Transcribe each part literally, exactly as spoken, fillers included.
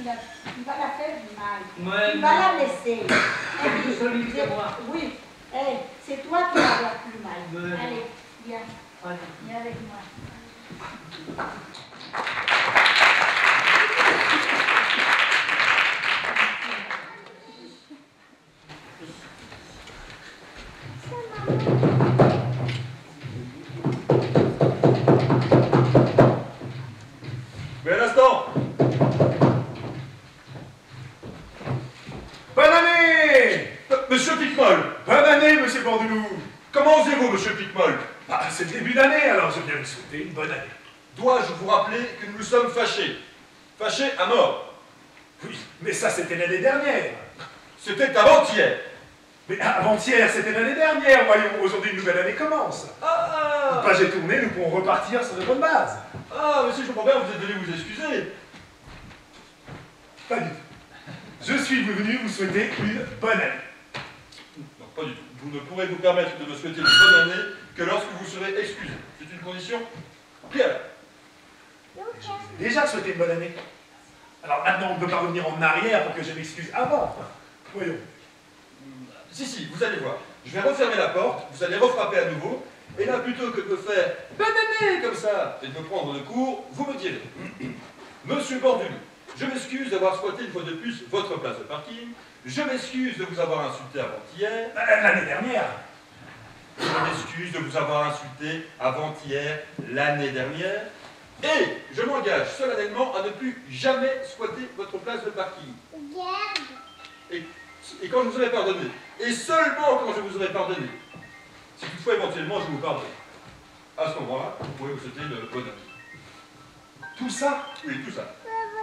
il, a, il va la faire du mal. Ouais, il va la laisser. Plus solide que moi. Oui, hey, c'est toi qui vas avoir plus mal. Ouais. Allez, viens. Allez. Viens avec moi. Mais un instant. Bonne année euh, Monsieur Picmol. Bonne année, monsieur Bordelou. Comment osez-vous, monsieur Picmol? Ah, c'est le début d'année, alors je viens vous souhaiter une bonne année. Dois-je vous rappeler que nous nous sommes fâchés? Fâchés à mort. Oui, mais ça c'était l'année dernière. C'était avant-hier. Mais avant-hier, c'était l'année dernière, voyons, aujourd'hui une nouvelle année commence. Ah Une page est tournée, nous pourrons repartir sur de bonnes bases. Ah, monsieur, je comprends bien, vous êtes venu vous excuser. Pas du tout. Je suis venu vous souhaiter une bonne année. Non, pas du tout. Vous ne pourrez vous permettre de me souhaiter une bonne année que lorsque vous serez excusé. C'est une condition préalable. Je vous ai déjà souhaité une bonne année. Alors maintenant, on ne peut pas revenir en arrière pour que je m'excuse avant. Voyons. Si, si, vous allez voir. Je vais refermer la porte, vous allez refrapper à nouveau, et là, plutôt que de me faire « bonne année » comme ça, et de me prendre de court, vous me direz « Monsieur Bordelou, je m'excuse d'avoir squatté une fois de plus votre place de parking, je m'excuse de vous avoir insulté avant-hier. » L'année dernière. Je m'excuse de vous avoir insulté avant-hier, l'année dernière, et je m'engage solennellement à ne plus jamais squatter votre place de parking. Et, et quand je vous aurai pardonné, et seulement quand je vous aurai pardonné, si toutefois éventuellement je vous pardonne, à ce moment-là, vous pouvez vous souhaiter une bonne année. Tout ça? Oui, tout ça.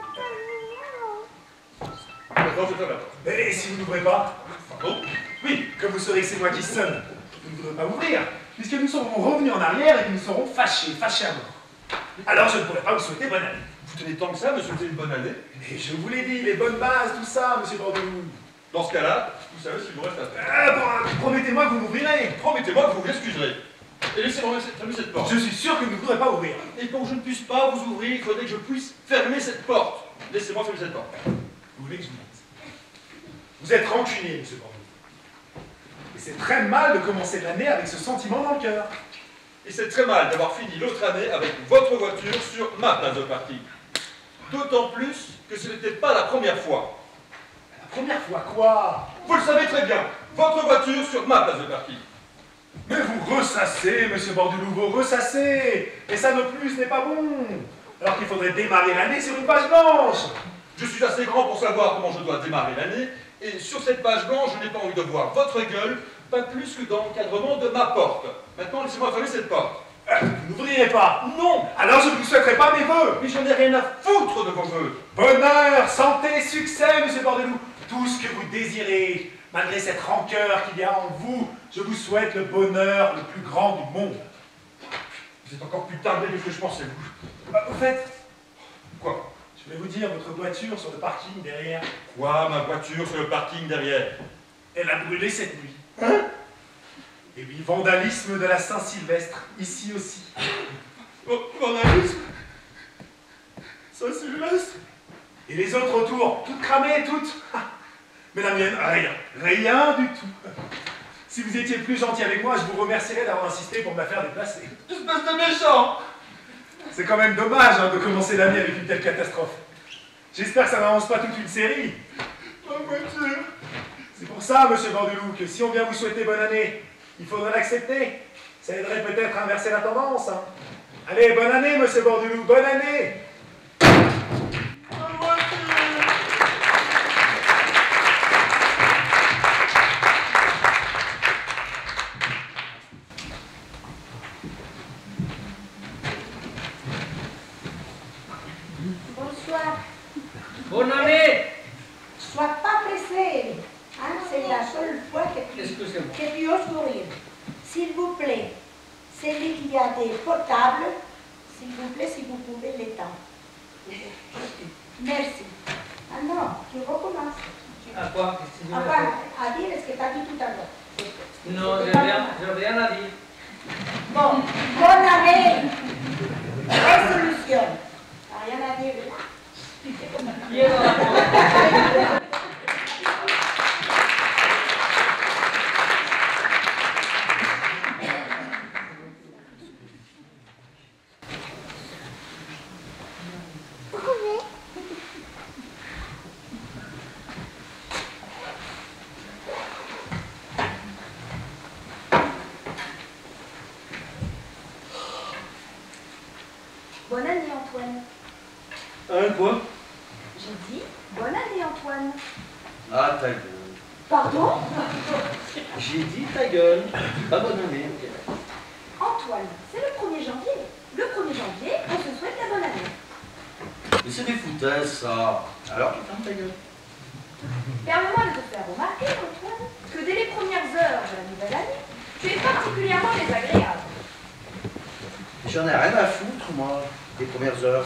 Maintenant, je ferme la porte. Et si vous n'ouvrez pas? Pardon? Oui, comme vous saurez que c'est moi qui sonne, vous ne voudrez pas ouvrir, puisque nous serons revenus en arrière et que nous serons fâchés, fâchés à mort. Alors je ne pourrai pas vous souhaiter bonne année. Vous tenez tant que ça, me souhaiter une bonne année? Mais je vous l'ai dit, les bonnes bases, tout ça, monsieur Bordelou. Dans ce cas-là, vous savez ce qu'il vous reste à faire. Ah, bon, promettez-moi que vous m'ouvrirez. Promettez-moi que vous m'excuserez. Et laissez-moi fermer cette porte. Je suis sûr que vous ne voudrez pas ouvrir. Et pour que je ne puisse pas vous ouvrir, il faudrait que je puisse fermer cette porte. Laissez-moi fermer cette porte. Vous voulez que je vous dise? Vous êtes rancunier, monsieur Bordelou. Et c'est très mal de commencer l'année avec ce sentiment dans le cœur. Et c'est très mal d'avoir fini l'autre année avec votre voiture sur ma place de parking. D'autant plus que ce n'était pas la première fois. La première fois quoi? Vous le savez très bien, votre voiture sur ma place de parking. Mais vous ressassez, monsieur Bordelou, vous ressassez. Et ça non plus, ce n'est pas bon. Alors qu'il faudrait démarrer l'année sur une page blanche. Je suis assez grand pour savoir comment je dois démarrer l'année, et sur cette page blanche, je n'ai pas envie de voir votre gueule, pas plus que dans l'encadrement de ma porte. Maintenant, laissez-moi fermer cette porte. Euh, vous n'ouvrirez pas? Non! Alors je ne vous souhaiterai pas mes vœux. Mais j'en ai rien à foutre de vos vœux. Bonheur, santé, succès, monsieur Bordelou. Tout ce que vous désirez, malgré cette rancœur qu'il y a en vous, je vous souhaite le bonheur le plus grand du monde. Vous êtes encore plus tardé que ce que je pensais, vous. Bah, au fait, Quoi? je vais vous dire, votre voiture sur le parking derrière, Quoi, ma voiture sur le parking derrière? elle a brûlé cette nuit. Hein? Et oui, vandalisme de la Saint-Sylvestre, ici aussi. Oh, vandalisme? Saint-Sylvestre? Et les autres autour, toutes cramées, toutes. Mais la mienne, rien, rien du tout. Si vous étiez plus gentil avec moi, je vous remercierais d'avoir insisté pour me la faire déplacer. Espèce de méchant! C'est quand même dommage hein, de commencer l'année avec une telle catastrophe. J'espère que ça n'avance pas toute une série. Ma voiture! C'est pour ça, monsieur Bordelou, que si on vient vous souhaiter bonne année, il faudrait l'accepter. Ça aiderait peut-être à inverser la tendance. Hein. Allez, bonne année, monsieur Bordelou, bonne année! Ma voiture! Bonsoir. Bonne année. Sois pas pressé. Hein, c'est la seule fois que tu, Excusez-moi. que tu oses sourire. S'il vous plaît, celui qui a des portables, s'il vous plaît, si vous pouvez l'éteindre. Merci. Ah non, tu recommences. À quoi? Qu'est-ce que tu veux Enfin, dire? à dire ce que tu as dit tout à l'heure. Non, C'était j'ai pas rien, mal. j'ai rien à dire. Bon, bonne année. Résolution. T'as rien à dire là? Qui est dans la Bonne année, Antoine. Un quoi? J'ai dit bonne année, Antoine. Ah, ta gueule. Pardon? J'ai dit ta gueule. Pas bonne année. Antoine, c'est le premier janvier. Le premier janvier, on se souhaite la bonne année. Mais c'est des foutaises, ça. Alors tu fermes ta gueule. Permets-moi de te faire remarquer, Antoine, que dès les premières heures de la nouvelle année, tu es particulièrement désagréable. J'en ai rien à foutre, moi, des premières heures.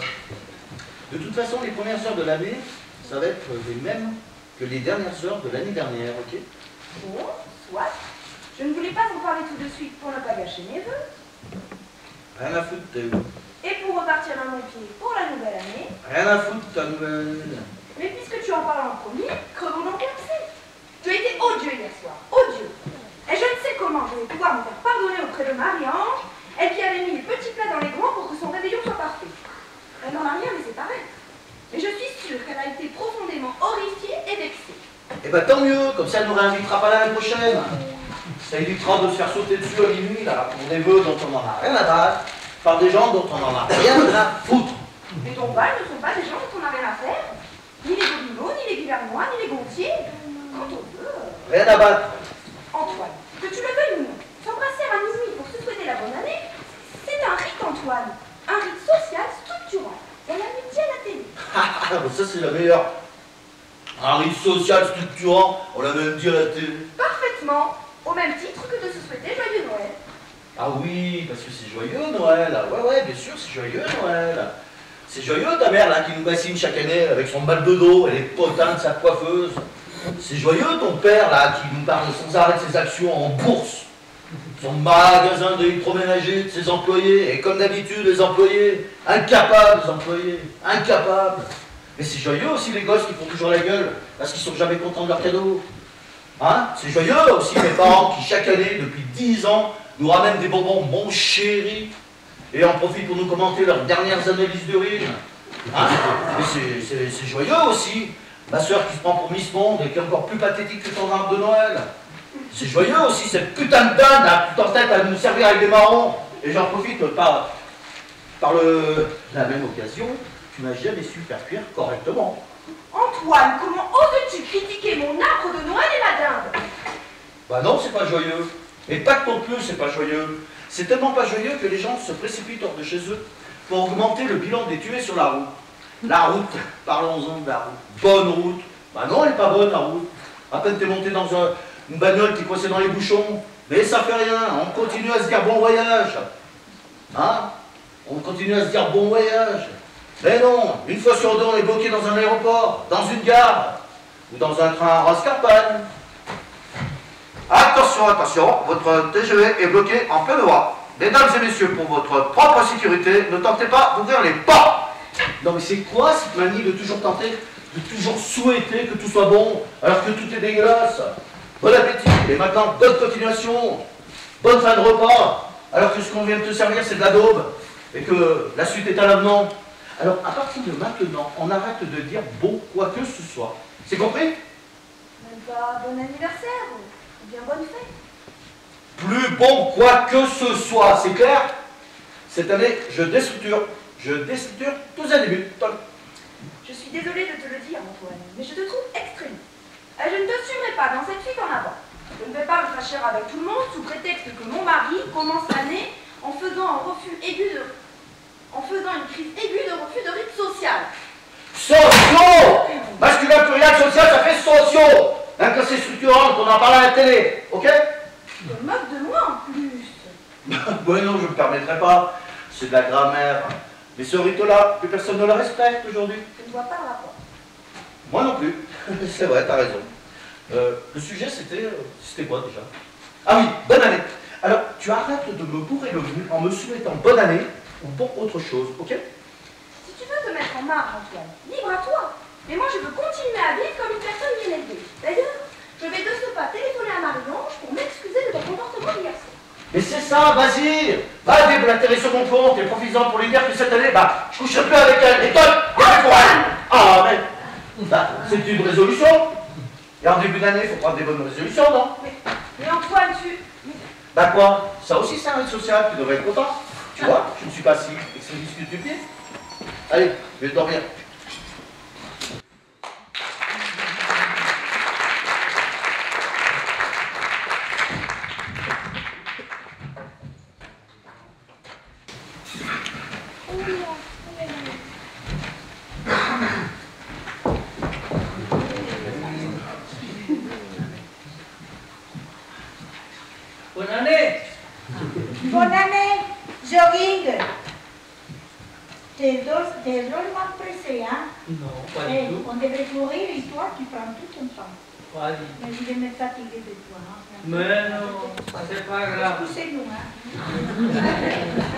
De toute façon, les premières heures de l'année, ça va être les mêmes que les dernières heures de l'année dernière, ok? Bon, soit. Je ne voulais pas en parler tout de suite pour ne pas gâcher mes vœux. Rien à foutre, Théo. Et pour repartir d'un bon pied pour la nouvelle année. Rien à foutre, ta nouvelle. Mais puisque tu en parles en premier, crevons donc l'abcès. Tu as été odieux hier soir, odieux. Et je ne sais comment je vais pouvoir me faire pardonner auprès de Marie-Ange, elle qui avait mis les petits plats dans les grands pour que son réveillon soit parfait. Elle n'en a rien laissé paraître. Mais je suis sûre qu'elle a été profondément horrifiée et vexée. Eh ben tant mieux, comme ça elle nous réinvitera pas l'année prochaine. Ça évitera de se faire sauter dessus à minuit, là, pour des vœux dont on en a rien à battre, par des gens dont on en a rien à foutre. Mais ton bal ne sont pas des gens dont on n'a rien à faire. Ni les Gobineaux, ni les Guivernois, ni les Gontiers. Quand on veut. Rien à battre. Antoine, que tu le veuilles ou non, s'embrasser à minuit pour se souhaiter la bonne année, c'est un rite, Antoine. Un rite social structurant. On l'a mis à la télé. Ah, ça c'est la meilleure. Un rite social structurant, on l'a même dit à la télé. Parfaitement. Au même titre que de se souhaiter joyeux Noël. Ah oui, parce que c'est joyeux Noël. Ouais, ouais, bien sûr, c'est joyeux Noël. C'est joyeux ta mère là qui nous bassine chaque année avec son bal de dos et les potins de sa coiffeuse. C'est joyeux ton père là qui nous parle sans arrêt de ses actions en bourse. Son magasin d'électroménager, de ses employés. Et comme d'habitude, les employés, incapables les employés, incapables. Mais c'est joyeux aussi les gosses qui font toujours la gueule parce qu'ils sont jamais contents de leurs cadeaux. Hein? C'est joyeux aussi mes parents qui chaque année, depuis dix ans, nous ramènent des bonbons mon chéri et en profitent pour nous commenter leurs dernières analyses d'urine. Hein? Mais c'est joyeux aussi. Ma soeur qui se prend pour Miss Monde et qui est encore plus pathétique que ton arbre de Noël. C'est joyeux aussi cette putain de dinde là, tout en tête à nous servir avec des marrons. Et j'en profite par, par le, la même occasion, tu m'as jamais su faire cuire correctement. Antoine, comment oses-tu critiquer mon arbre de Noël et la dinde? Bah non, c'est pas joyeux. Et pas que non plus, c'est pas joyeux. C'est tellement pas joyeux que les gens se précipitent hors de chez eux pour augmenter le bilan des tués sur la route. La route, parlons-en de la route. Bonne route. Bah non, elle est pas bonne la route. À peine t'es monté dans un, une bagnole qui coincait dans les bouchons. Mais ça fait rien, on continue à se dire bon voyage. Hein? On continue à se dire bon voyage. Mais non, une fois sur deux, on est bloqué dans un aéroport, dans une gare, ou dans un train à Roscarpagne. Attention, attention, votre T G V est bloqué en pleine voie. Mesdames et messieurs, pour votre propre sécurité, ne tentez pas d'ouvrir les portes. Non mais c'est quoi cette manie de toujours tenter, de toujours souhaiter que tout soit bon, alors que tout est dégueulasse? Bon appétit, et maintenant, bonne continuation, bonne fin de repas, alors que ce qu'on vient de te servir, c'est de la daube, et que la suite est à l'avenant. Alors, à partir de maintenant, on arrête de dire bon quoi que ce soit. C'est compris? Même pas bon anniversaire ou bien bonne fête. Plus bon quoi que ce soit, c'est clair? Cette année, je déstructure. Je déstructure tous les débuts. Je suis désolée de te le dire, Antoine, mais je te trouve extrémiste. Et je ne te suivrai pas dans cette fuite en avant. Je ne vais pas me fâcher avec tout le monde sous prétexte que mon mari commence l'année en faisant un refus aigu de... en faisant une crise aiguë de refus de rite social. Sociaux! Masculin pluriel social, ça fait sociaux! Un que c'est structurant, on en parle à la télé, ok? Tu te moques de moi en plus. Ouais, non, je ne me permettrai pas. C'est de la grammaire. Mais ce rite-là, plus personne ne le respecte aujourd'hui. Je ne vois pas le rapport. Moi non plus. C'est vrai, t'as raison. Euh, le sujet, c'était... C'était quoi déjà? Ah oui, bonne année. Alors, tu arrêtes de me bourrer le nez en me souhaitant bonne année ou pour autre chose, ok? Si tu veux te mettre en marge, Antoine, libre à toi. Mais moi, je veux continuer à vivre comme une personne bien élevée. D'ailleurs, je vais de ce pas téléphoner à Marie-Ange pour m'excuser de ton comportement d'hier soir. Mais c'est ça, vas-y. Va déblatérer sur mon compte et profites-en pour lui dire que cette année, bah, je coucherai plus avec elle. Et toi, y'a plus pour elle. Ah, mais, bah, c'est une résolution. Et en début d'année, il faut prendre des bonnes résolutions, non? Mais, mais Antoine, tu... Bah quoi? Ça aussi, c'est un rythme social, tu devrais être content. Tu vois, je ne suis pas si extrémiste que tu pied. Allez, je vais dormir. Bonne année. Bonne année, jogging. T'es drôlement pressé, hein? Non, pas Hey, du tout. on devrait courir et toi, tu prends tout ton temps. Pas du Mais je vais me fatiguer de toi. Hein? Mais non, c'est pas grave. Poussez-nous, hein?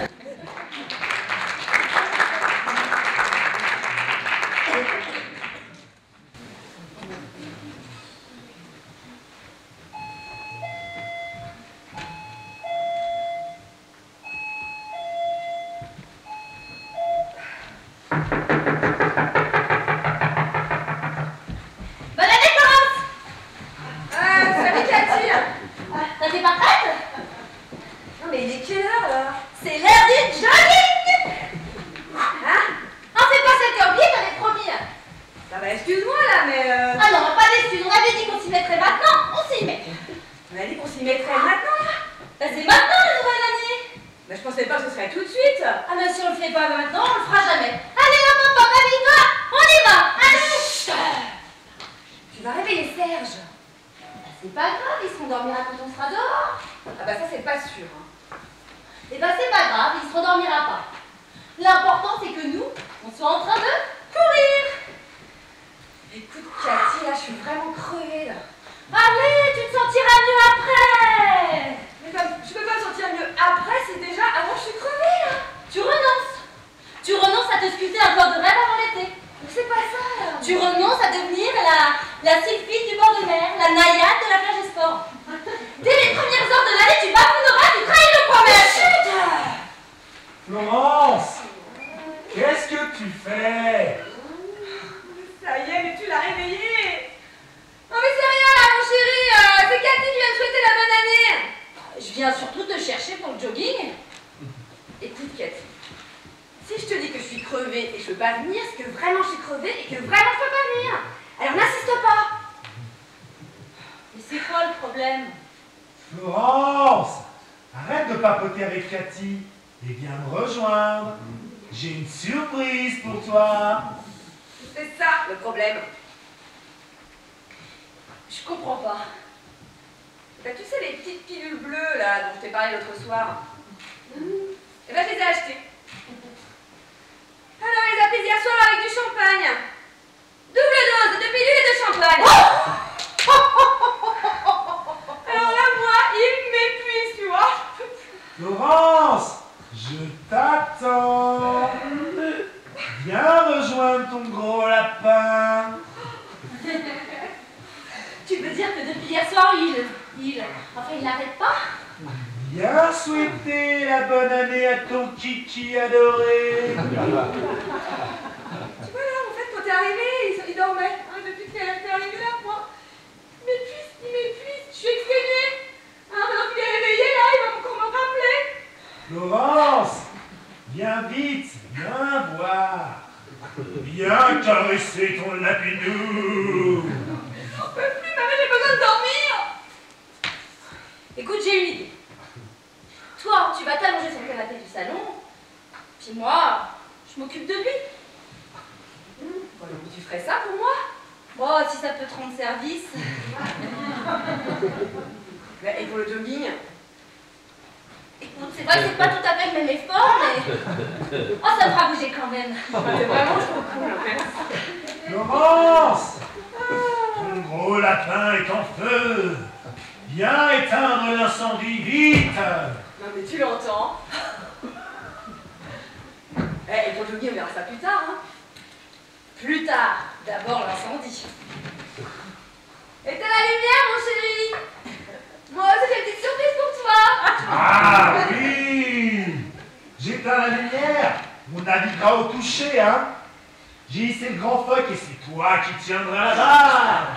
D'abord l'incendie. Éteins la lumière, mon chéri. Moi aussi j'ai une petite surprise pour toi. Ah oui! J'éteins la lumière. On naviguera au toucher, hein? J'ai hissé le grand phoque et c'est toi qui tiendras la barre.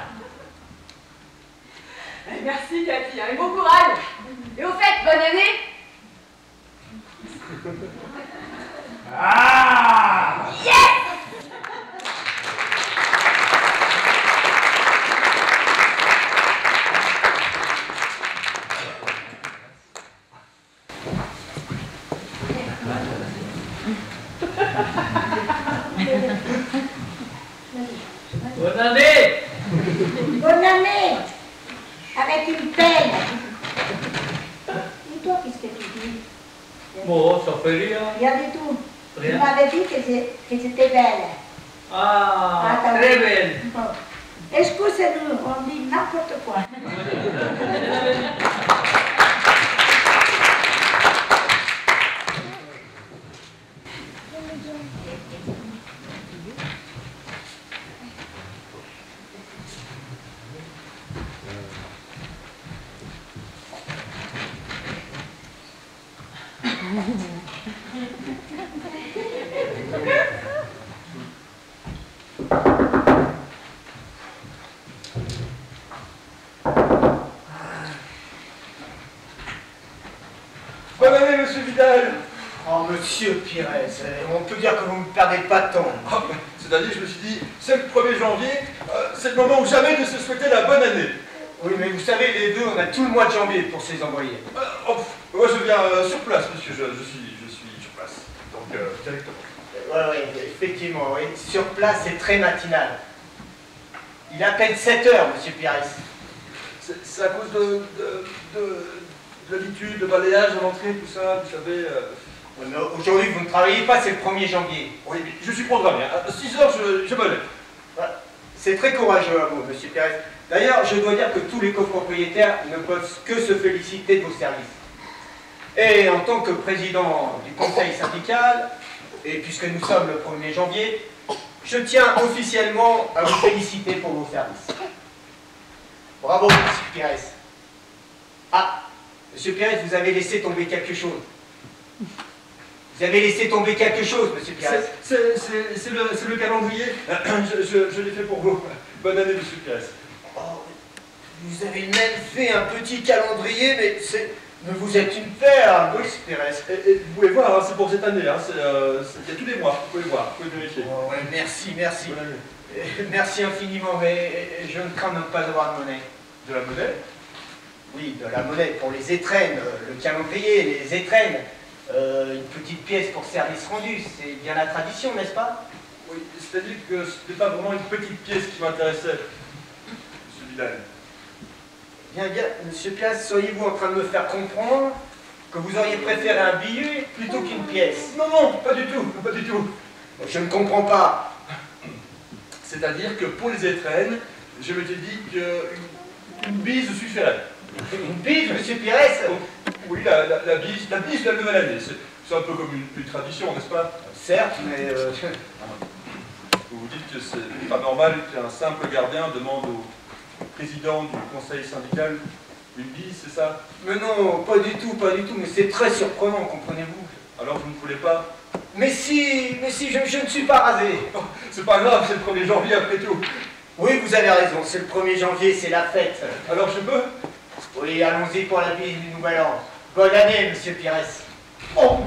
Eh, merci Cathy, hein, et bon courage. Et au fait, bonne année. Ah! Yes! Bonne année! Bonne année. Avec une pelle. Et toi, qu'est-ce que tu dis? Bon, ça fait rien. Rien du tout. Tu Rien. m'avais dit que c'est- que c'était belle. Ah, Attends. très belle. Bon. Excusez-nous, on dit n'importe quoi. Bonne année, monsieur Vidal. Oh, monsieur Pires, on peut dire que vous ne perdez pas de temps. Ah, bah, c'est-à-dire, je me suis dit, c'est le premier janvier, euh, c'est le moment ou jamais de se souhaiter la bonne année. Oui, mais vous savez, les deux, on a tout le mois de janvier pour se les envoyer. Euh, oh, pff, moi, je viens euh, sur place, monsieur, je, je, suis, je suis sur place. Donc, euh, directement. Oui, oui, effectivement, oui. Sur place, c'est très matinal. Il est à peine sept heures, monsieur Pires. C'est c'est à cause de, de, de, de l'habitude, de balayage à l'entrée, tout ça, vous savez. euh, Oui, mais aujourd'hui, vous ne travaillez pas, c'est le premier janvier. Oui, mais je suis programmé. À six heures, je, je me lève. Voilà. C'est très courageux à vous, monsieur Pires. D'ailleurs, je dois dire que tous les copropriétaires ne peuvent que se féliciter de vos services. Et en tant que président du conseil syndical, et puisque nous sommes le premier janvier, je tiens officiellement à vous féliciter pour vos services. Bravo, monsieur Pires. Ah, monsieur Pires, vous avez laissé tomber quelque chose. Vous avez laissé tomber quelque chose, monsieur Pires. C'est c'est- c'est le, c'est le calendrier. Je, je, je l'ai fait pour vous. Bonne année, monsieur Pires. Oh, vous avez même fait un petit calendrier, mais c'est... Mais vous êtes une perle, monsieur Pires. Et, et vous pouvez voir, hein, c'est pour cette année. Hein, c'est euh, c'est- il y a tous les mois, vous pouvez voir, vous pouvez vérifier. Oh, ouais, merci, merci. Bonne année. Euh, Merci infiniment, mais je ne crains même pas d'avoir de monnaie. De la monnaie. Oui, de la monnaie pour les étrennes, euh, le calendrier, les étrennes. Euh, une petite pièce pour service rendu, c'est bien la tradition, n'est-ce pas? Oui, c'est-à-dire que ce n'était pas vraiment une petite pièce qui m'intéressait, monsieur Vidal. Bien, bien, monsieur Pias, soyez-vous en train de me faire comprendre que vous auriez préféré un billet plutôt qu'une pièce? Non, non, pas du tout, pas du tout. Je ne comprends pas. C'est-à-dire que pour les étrennes, je m'étais dit qu'une une bise suffirait. Une bise, monsieur Pires? Oui, la, la, la bise, la bise de la nouvelle année. C'est c'est un peu comme une, une tradition, n'est-ce pas? Certes, mais... euh, Vous vous dites que c'est pas normal qu'un simple gardien demande au président du conseil syndical une bise, c'est ça? Mais non, pas du tout, pas du tout, mais c'est très surprenant, comprenez-vous? Alors vous ne voulez pas? Mais si, mais si, je, je ne suis pas rasé. Oh, c'est pas grave, c'est le premier janvier après tout. Oui, vous avez raison, c'est le premier janvier, c'est la fête. Alors je peux? Oui, allons-y pour la bise du nouvel an. Bonne année, monsieur Pires. Oh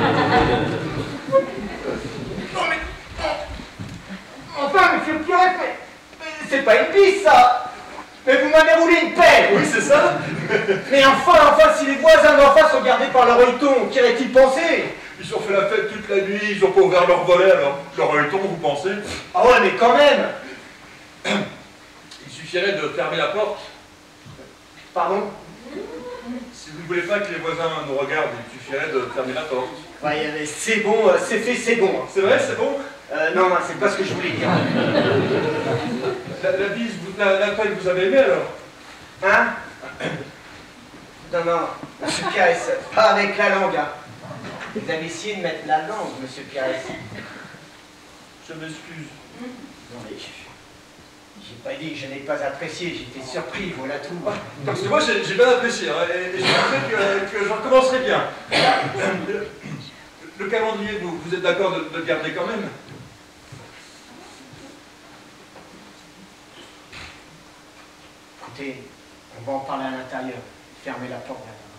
Non mais... oh. Enfin, monsieur Pires, mais, mais c'est pas une bise, ça. Mais vous m'avez roulé une pelle. Oui, c'est ça. Mais enfin, enfin, si les voisins d'en face regardés par leur œilleton, qu'iraient-ils penser? Ils ont fait la fête toute la nuit, ils ont pas ouvert leur volet, alors leur œilleton, vous pensez? Ah ouais, mais quand même. Il suffirait de fermer la porte. Pardon? Si vous ne voulez pas que les voisins nous regardent, il suffirait de fermer la porte. Ouais, mais c'est bon, euh, c'est fait, c'est bon. C'est vrai, c'est bon? Euh, non, non, c'est pas ce que je voulais dire. La, la bise, vous, la, la pelle, vous avez aimé alors? Hein? Non, non, monsieur Pires, pas avec la langue, hein. Vous avez essayé de mettre la langue, monsieur Pires. Je m'excuse. Non, mais J'ai pas dit que je n'ai pas apprécié, j'étais surpris, voilà tout. Parce que moi, j'ai j'ai bien apprécié, hein, et, et je pensais que, que je recommencerai bien. Le, le calendrier, vous, vous êtes d'accord de, de le garder quand même? Écoutez, on va en parler à l'intérieur. Fermez la porte là-bas.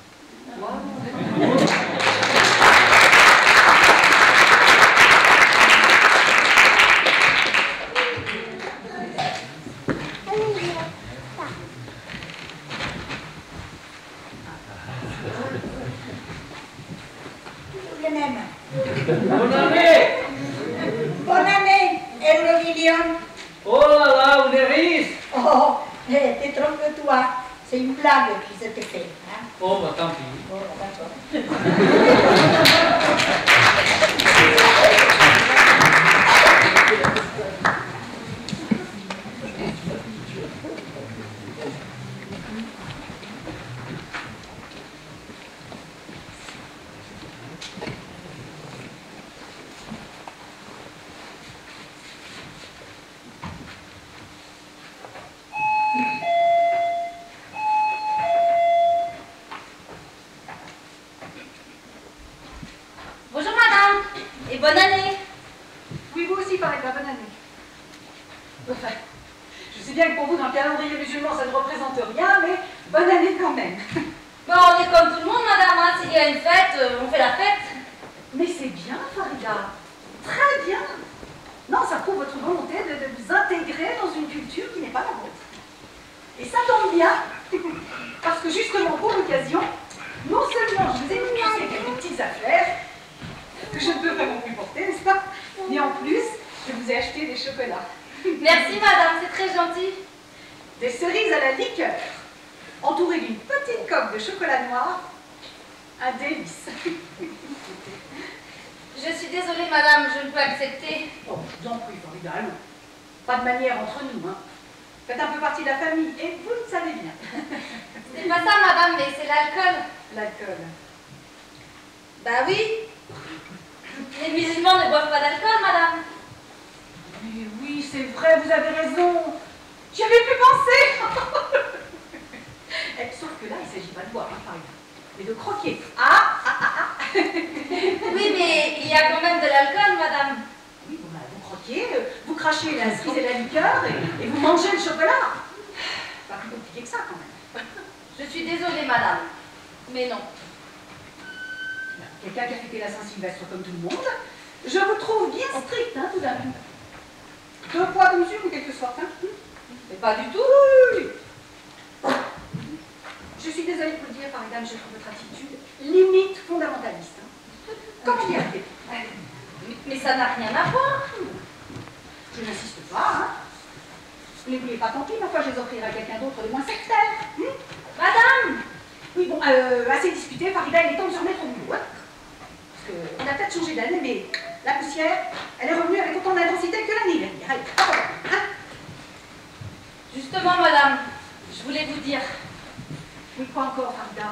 Le même. Bonne année! Bonne année, Euromillion. Oh là là, on est riche! Oh, eh, te trompes-toi. C'est une blague qui s'était faite. Hein? Oh, bah tant pis. Oh, d'accord. Bonjour madame, et bonne année. Oui, vous aussi, pareil, bonne année. Enfin, je sais bien que pour vous, dans le calendrier musulman, ça ne représente rien, mais bonne année quand même. Bon, on est comme tout le monde madame, hein. S'il y a une fête, euh, on fait la fête. Mais c'est bien, Farida. Très bien. Non, ça prouve votre volonté de, de vous intégrer dans une culture qui n'est pas la vôtre. Et ça tombe bien, parce que justement pour l'occasion, non seulement je vous ai poussé quelques petites affaires, que je ne peux vraiment plus porter, n'est-ce pas? Mais en plus, je vous ai acheté des chocolats. Merci madame, c'est très gentil. Des cerises à la liqueur, entourées d'une petite coque de chocolat noir. Un délice. Je suis désolée madame, je ne peux accepter. Oh, je vous en prie, Farida, allons. Pas de manière entre nous, hein. Faites un peu partie de la famille, et vous le savez bien. C'est pas ça madame, mais c'est l'alcool. L'alcool. Bah oui. Les musulmans ne boivent pas d'alcool madame. Mais oui, c'est vrai, vous avez raison. J'y avais plus pensé. Eh, sauf que là, il ne s'agit pas de boire, hein, Farida, mais de croquer. Ah, ah, ah, ah. Oui, mais il y a quand même de l'alcool madame. Oui, bon, bah, vous croquez, euh, vous crachez la cerise et la liqueur, et, et vous mangez le chocolat. Pas plus compliqué que ça, quand même. Je suis désolée madame, mais non. Quelqu'un qui a fêté la Saint-Sylvestre comme tout le monde, je vous trouve bien strict, hein, tout d'un coup. Deux poids, deux mesures, en quelque sorte, hein. Mais pas du tout. Je suis désolée de vous le dire, Farida, mais je trouve votre attitude limite fondamentaliste. Hein. Comment y arriver? Mais ça n'a rien à voir. Je n'insiste pas, hein. Vous ne les voulez pas, tant pis, ma foi, je les offrirai à quelqu'un d'autre de moins sectaire. Hein. Madame. Oui, bon, euh, assez discuté, Farida, il est temps de se remettre au boulot. Hein. Parce qu'on a peut-être changé d'année, mais la poussière, elle est revenue avec autant d'intensité que l'année dernière. Allez, hop, hein. Justement, madame, je voulais vous dire. Oui, quoi encore, Farida?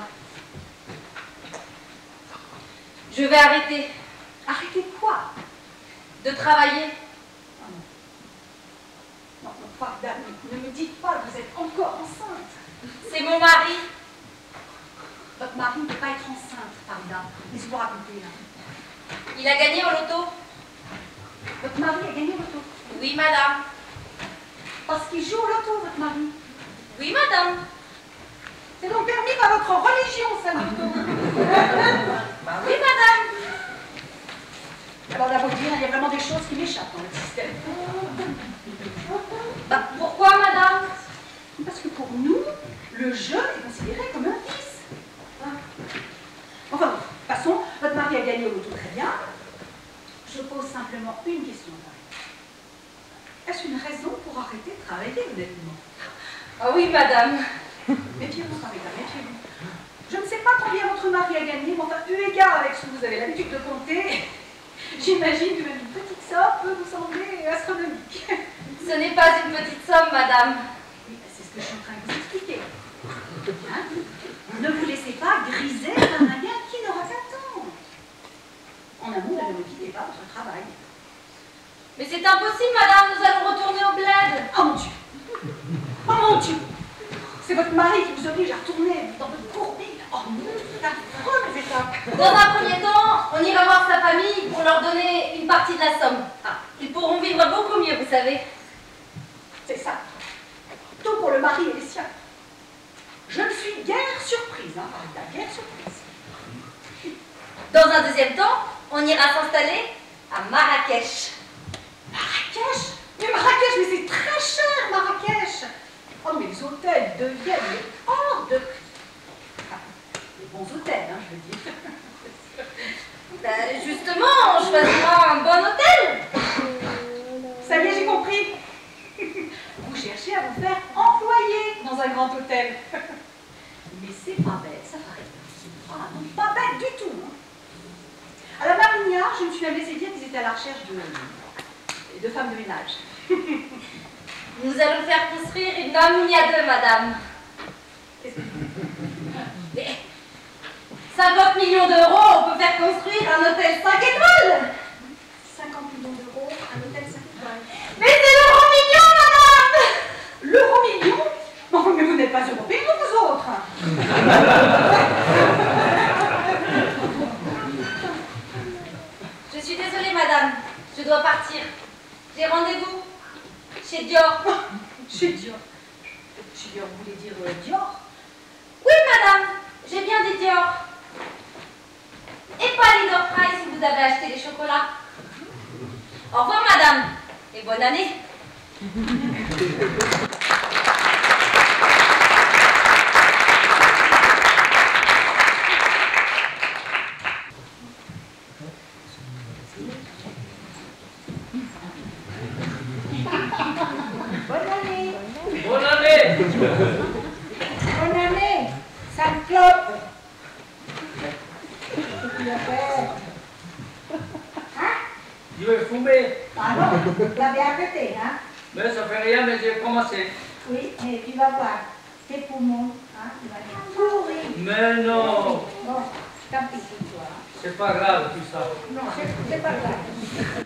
Je vais arrêter Arrêtez quoi? de travailler. Ah non. Non, non, Farida, ne, ne me dites pas que vous êtes encore enceinte. C'est mon mari. Votre mari ne peut pas être enceinte, Farida. Laissez-vous raconter, là. Il a gagné au loto. Votre mari a gagné au loto. Oui, madame. Parce qu'il joue au loto, votre mari. Oui, madame. C'est donc permis par votre religion, ça, le loto. Bah oui, madame. Alors, d'abord dire, il y a vraiment des choses qui m'échappent dans le système. Bah, pourquoi, madame? Parce que pour nous, le jeu est considéré comme un vice. Enfin, de toute façon, votre mari a gagné au loto très bien. Je pose simplement une question. Est-ce une raison pour arrêter de travailler, honnêtement? Ah oui, madame. Méfiez-vous, Farida, méfiez-vous. Je ne sais pas combien votre mari a gagné, mais enfin, eu égard avec ce que vous avez l'habitude de compter, j'imagine que même une petite somme peut vous sembler astronomique. Ce n'est pas une petite somme, madame. Oui, c'est ce que je suis en train de vous expliquer. Hein? Ne vous laissez pas griser par un gars qui n'aura qu'à attendre. En amont, ne quittez pas votre travail. Mais c'est impossible, madame, nous allons retourner au bled. Oh mon Dieu! votre mari qui vous oblige à retourner dans votre courbille. Oh non, c'est affreux, mais c'est ça. Dans un premier temps, on ira voir sa famille pour leur donner une partie de la somme. Ah, ils pourront vivre beaucoup mieux, vous savez. C'est ça. Tout pour le mari et les siens. Je ne suis guère surprise, hein, Farida, guère surprise. Dans un deuxième temps, on ira s'installer à Marrakech. Marrakech? Mais Marrakech, mais c'est très cher, Marrakech. Oh, mais les hôtels deviennent hors de... Enfin, les bons hôtels, hein, je veux dire. Ben, justement, on choisira un bon hôtel. Ça y est, j'ai compris. Vous cherchez à vous faire employer dans un grand hôtel. Mais c'est pas bête, ça paraît. Ah non, pas bête du tout. Hein. À la marinière, je me suis même laissé dire qu'ils étaient à la recherche de, de femmes de ménage. Nous allons faire construire une mamie à deux, madame. Mais cinquante millions d'euros, on peut faire construire un hôtel cinq étoiles. cinquante millions d'euros, un hôtel cinq étoiles. Mais c'est l'euro million, madame. L'euro million? Oh, mais vous n'êtes pas européens, vous autres. Je suis désolée, madame. Je dois partir. J'ai rendez-vous chez Dior. Chez Dior. Chez Dior, vous voulez dire euh, Dior? Oui, madame. J'ai bien dit Dior. Et pas Leader Price si vous avez acheté les chocolats. Au revoir, madame. Et bonne année. Bonne année. Bonne année. Bonne année. Ça me clope. Qu'est-ce que tu as fait? Hein? Je vais fumer. Ah non, vous l'avez arrêté, hein? Mais ça fait rien, mais j'ai commencé. Oui, mais tu vas voir. Tes poumons, hein? Tu vas les pourrir. Mais non. Bon, tant pis pour toi. Hein? C'est pas grave tout ça. Non, c'est c'est pas grave.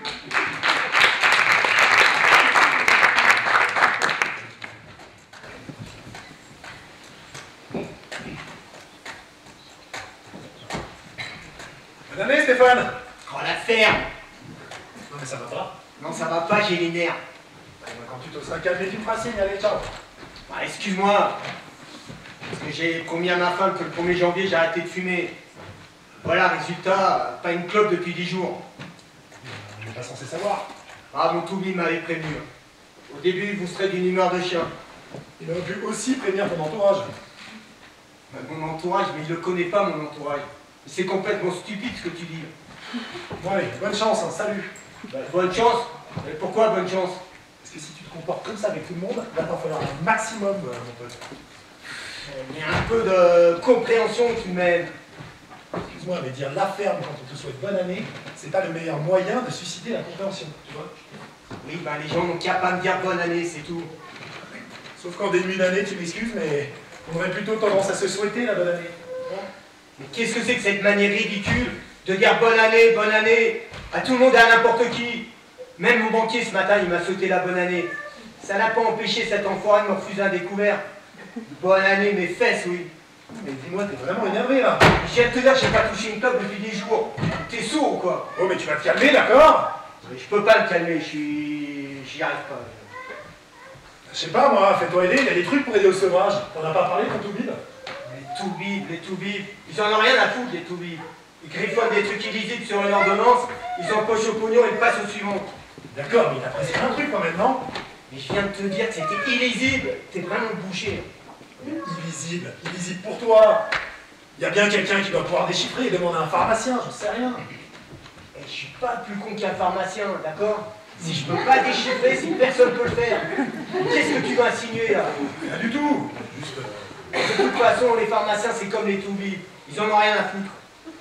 Bonne année, Stéphane. Oh, la ferme. Non, mais ça va pas. Non, ça va pas, j'ai les nerfs. Ouais, bah, quand tu te seras calmé, tu me feras signe. Allez, ciao. Bah, excuse-moi. Parce que j'ai promis à ma femme que le premier janvier, j'ai arrêté de fumer. Voilà, résultat, pas une clope depuis dix jours. Je n'es pas censé savoir. Ah, mon Toubi m'avait prévenu. Au début, vous serez d'une humeur de chien. Il aurait pu aussi prévenir ton entourage. Bah, mon entourage, mais il le connaît pas, mon entourage. C'est complètement stupide ce que tu dis. Bon, allez, bonne chance, hein, salut. Bah, bonne chance. Mais pourquoi bonne chance? Parce que si tu te comportes comme ça avec tout le monde, va t'en falloir un maximum, euh, mon pote. Il y a un peu de compréhension tout de même. Excuse-moi, mais dire la ferme quand on te souhaite bonne année, c'est pas le meilleur moyen de susciter la compréhension, tu vois. Oui, bah les gens n'ont qu'à pas me dire bonne année, c'est tout. Sauf qu'en début d'année, tu m'excuses, mais on aurait plutôt tendance à se souhaiter la bonne année. Mais qu'est-ce que c'est que cette manière ridicule de dire bonne année, bonne année à tout le monde et à n'importe qui? Même mon banquier ce matin, il m'a souhaité la bonne année. Ça n'a pas empêché cet enfoiré de me refuser un découvert. Bonne année, mes fesses, oui. Mais dis-moi, t'es vraiment énervé là. Je viens de te dire que j'ai pas touché une clope depuis des jours. T'es sourd ou quoi? Oh, mais tu vas te calmer, d'accord? Mais je peux pas me calmer, je suis... j'y arrive pas. Je sais pas, moi, fais-toi aider, il y a des trucs pour aider au sevrage. T'en as pas parlé quand tout vide? Les toubibs, les toubibs, ils en ont rien à foutre, les toubibs. Ils griffonnent des trucs illisibles sur une ordonnance, ils empochent au pognon et passent au suivant. D'accord, mais il t'a précisé un truc quand même, non? Mais je viens de te dire que c'était illisible. T'es vraiment bouché. Illisible, illisible pour toi. Il y a bien quelqu'un qui doit pouvoir déchiffrer et demander à un pharmacien, j'en sais rien. Et je suis pas plus con qu'un pharmacien, d'accord? Si je peux pas déchiffrer, si personne peut le faire. Qu'est-ce que tu vas insinuer là? Rien du tout. Juste... euh, De toute façon, les pharmaciens, c'est comme les toubibs. Ils en ont rien à foutre.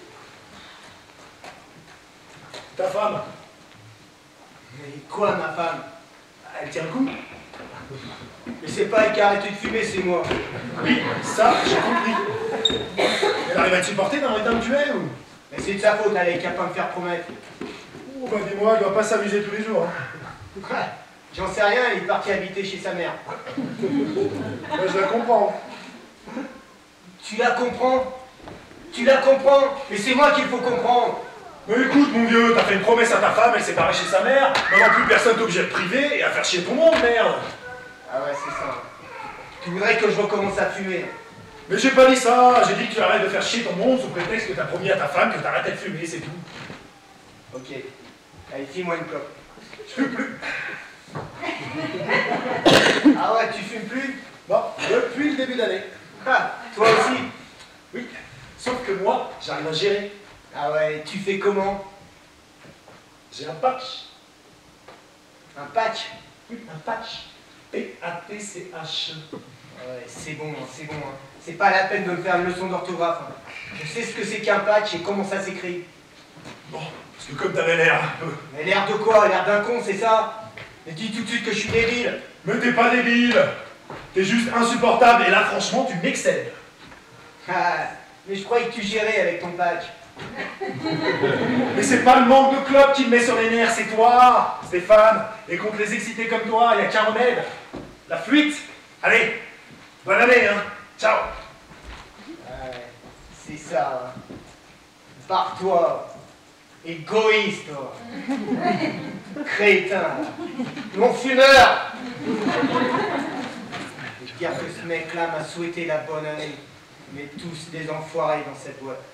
Ta femme, Mais quoi, ma femme? elle tient le coup? Mais c'est pas elle qui a arrêté de fumer, c'est moi. Oui, ça, j'ai compris. Elle arrive à te supporter dans l'état où tu es ou? Mais c'est de sa faute, elle est capable de me faire promettre. Oh, bah dis-moi, elle doit pas s'amuser tous les jours. Hein. Ouais. J'en sais rien, il est parti habiter chez sa mère. Ben, je la comprends. Tu la comprends? Tu la comprends? Et c'est moi qu'il faut comprendre. Mais écoute, mon vieux, t'as fait une promesse à ta femme, elle s'est barrée chez sa mère. Maintenant, plus personne t'oblige à te priver et à faire chier tout le monde, merde. Ah ouais, c'est ça. Tu voudrais que je recommence à fumer? Mais j'ai pas dit ça. J'ai dit que tu arrêtes de faire chier ton monde sous prétexte que t'as promis à ta femme que t'arrêtais de fumer, c'est tout. Ok. Allez, file-moi une clope. Je fume plus. Ah ouais, tu fumes plus? Bon, depuis le début d'année. Ah, toi aussi? Oui, sauf que moi, j'arrive à gérer. Ah ouais, tu fais comment? J'ai un patch. Un patch? Oui, un patch. P A T C H. Ouais, c'est bon, hein, c'est bon. Hein. C'est pas la peine de me faire une leçon d'orthographe. Hein. Je sais ce que c'est qu'un patch et comment ça s'écrit. Bon, parce que comme t'avais l'air un peu... Mais l'air de quoi? L'air d'un con, c'est ça? Mais dis tout de suite que je suis débile. Mais t'es pas débile. T'es juste insupportable et là, franchement, tu m'excèdes. Ah, mais je croyais que tu gérais avec ton patch. Mais c'est pas le manque de clopes qui me met sur les nerfs, c'est toi, Stéphane. Et contre les excités comme toi, il y a qu'un remède. La fuite. Allez, bonne année, hein. Ciao. Ouais, c'est ça. Hein. Barre-toi. Égoïste, toi. Crétin. Mon fumeur. Je dire que ce mec-là m'a souhaité la bonne année. Mais tous des enfoirés dans cette boîte.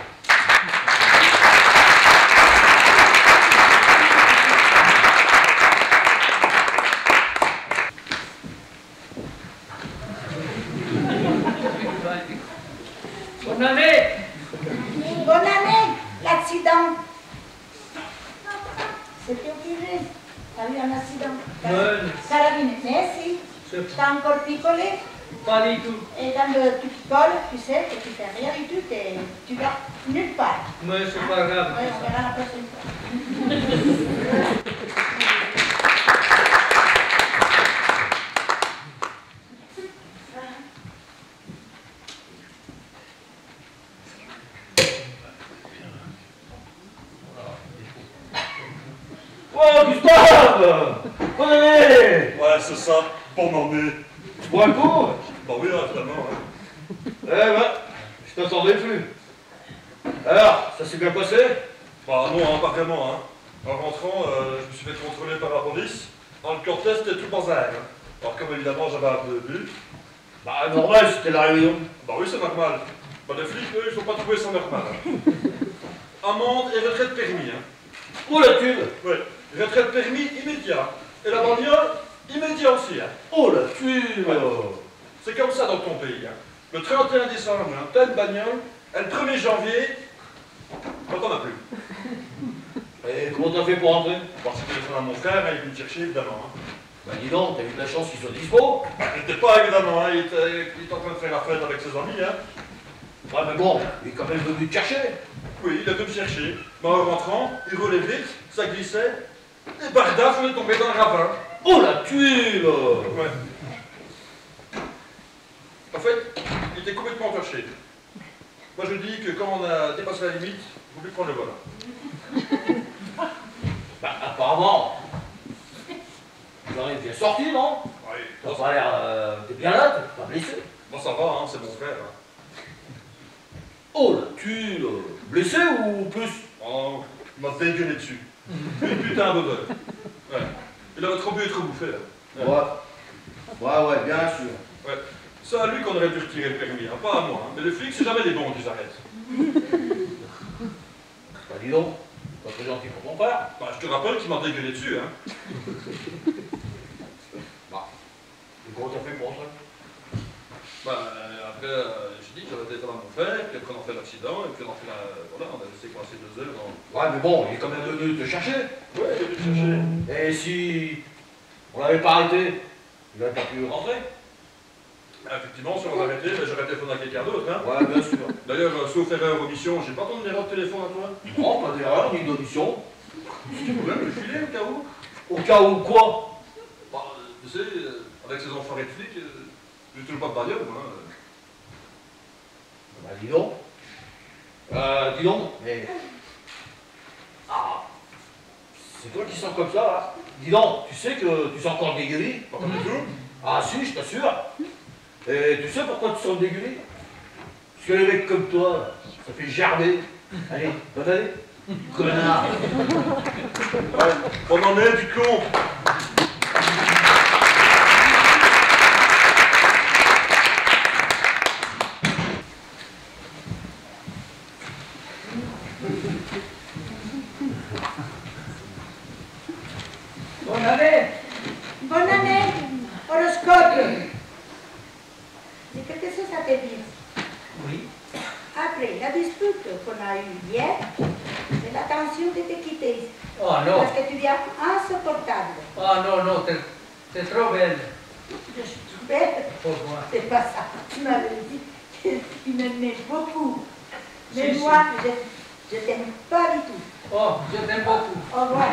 Bonne année. Bonne année, l'accident. C'était obligé. T'as eu un accident. Non. Carabine, mais si. C'est T'as encore picolé. pas du tout. Et quand le- tu picoles, tu sais que tu fais rien du tout, t'es- tu vas nulle part. Mais c'est pas grave. Ouais, on verra la prochaine fois. Oh, Gustave! Bonne année! Ouais, c'est ça, bonne année. Tu bois un coup? Bah oui, hein, évidemment. Hein. Eh ben, je t'entendais plus. Alors, ça s'est bien passé? Bah non, hein, pas vraiment. Hein. En rentrant, euh, je me suis fait contrôler par la police. Dans le corps test, c'était tout dans un hein. Alors comme évidemment j'avais un peu bu. Bah, normal, c'était la réunion. Bah oui, c'est normal. Bah les flics, eux, ils ont pas trouvé ça normal. Hein. Amende et retrait de permis. Hein. Oh la thune! Ouais, retrait de permis immédiat. Et la bagnole, immédiat aussi. Hein. Oh la thune! Ouais. C'est comme ça dans ton pays. Hein. Le trente et un décembre, hein, t'as une bagnole, et le premier janvier, bah, t'en as plus. Et comment t'as fait pour rentrer? Parce que téléphone à mon frère, hein, il est venu me chercher, évidemment. Hein. Bah dis donc, t'as eu de la chance qu'il soit dispo. Bah, il était pas, évidemment, hein, il, était, il était en train de faire la fête avec ses amis. Hein. Ouais mais bon, il est quand même venu te chercher. Oui, il a dû me chercher. Mais en rentrant, il roulait vite, ça glissait, et bardaf, on est tombé dans le ravin. Oh la thune! Ouais. En fait, il était complètement torché. Moi je dis que quand on a dépassé la limite, il faut plus prendre le volant. Bah apparemment. Tu en es bien sorti, non? Oui. T'as pas l'air... Euh, t'es bien là, t'es pas blessé. Bon, ça va, hein, c'est mon frère. Hein. Oh la thune! Blessé ou plus? Oh, il m'a dégueulé dessus. Une putain de bobeur. Ouais. Il avait trop bu et trop bouffé. Là. Ouais. Ouais, ouais, bien sûr. Ouais. C'est à lui qu'on aurait dû retirer le permis, hein, pas à moi. Hein. Mais les flics, c'est jamais des bons qu'ils arrêtent. Bah dis donc, pas très gentil pour ton frère. Bah, je te rappelle qu'il m'a dégueulé dessus. Hein. Bah, et comment t'as fait pour rentrer? Bah, euh, après, euh, j'ai dit que j'avais téléphone à mon frère, puis après on a fait l'accident, et puis on a fait la... Voilà, on a laissé coincer deux heures dans... Ouais, mais bon, il est quand même venu te chercher. Ouais, il est venu chercher. Et si on l'avait pas arrêté, il n'aurait pas pu rentrer? Ah, effectivement, si on l'avait arrêté, ben, j'aurais téléphoné à quelqu'un d'autre. Hein. Ouais, bien sûr. D'ailleurs, euh, sauf erreur ou omission, j'ai pas ton numéro de téléphone à toi. Non, pas d'erreur, ni d'audition. Tu pourrais me le filer au cas où? Au cas où quoi? Bah, euh, tu sais, euh, avec ces enfoirés de flics, euh, j'ai toujours pas de bagnole, moi. Hein. Bah dis donc. Euh, dis donc, mais... Ah, C'est toi qui sens comme ça, là. Dis donc, tu sais que tu sens encore dégueulis? Pas comme du tout. Ah si, je t'assure. Et tu sais pourquoi tu sens dégueulis? Parce que les mecs comme toi, ça fait gerber. Allez, bonne année. Connard. Ouais, on en est du con. Bonne année. Bonne année. Horoscope. J'ai quelque chose à te dire. Oui. Après la dispute qu'on a eue hier, j'ai l'intention de te quitter. Oh non. Parce que tu es insupportable. Oh non, non, t'es t'es trop belle Je suis trop belle. pour moi. C'est pas ça. Tu m'avais dit que tu m'aimais beaucoup. Mais Si, moi, je ne t'aime pas du tout. Oh, je t'aime beaucoup. Au revoir.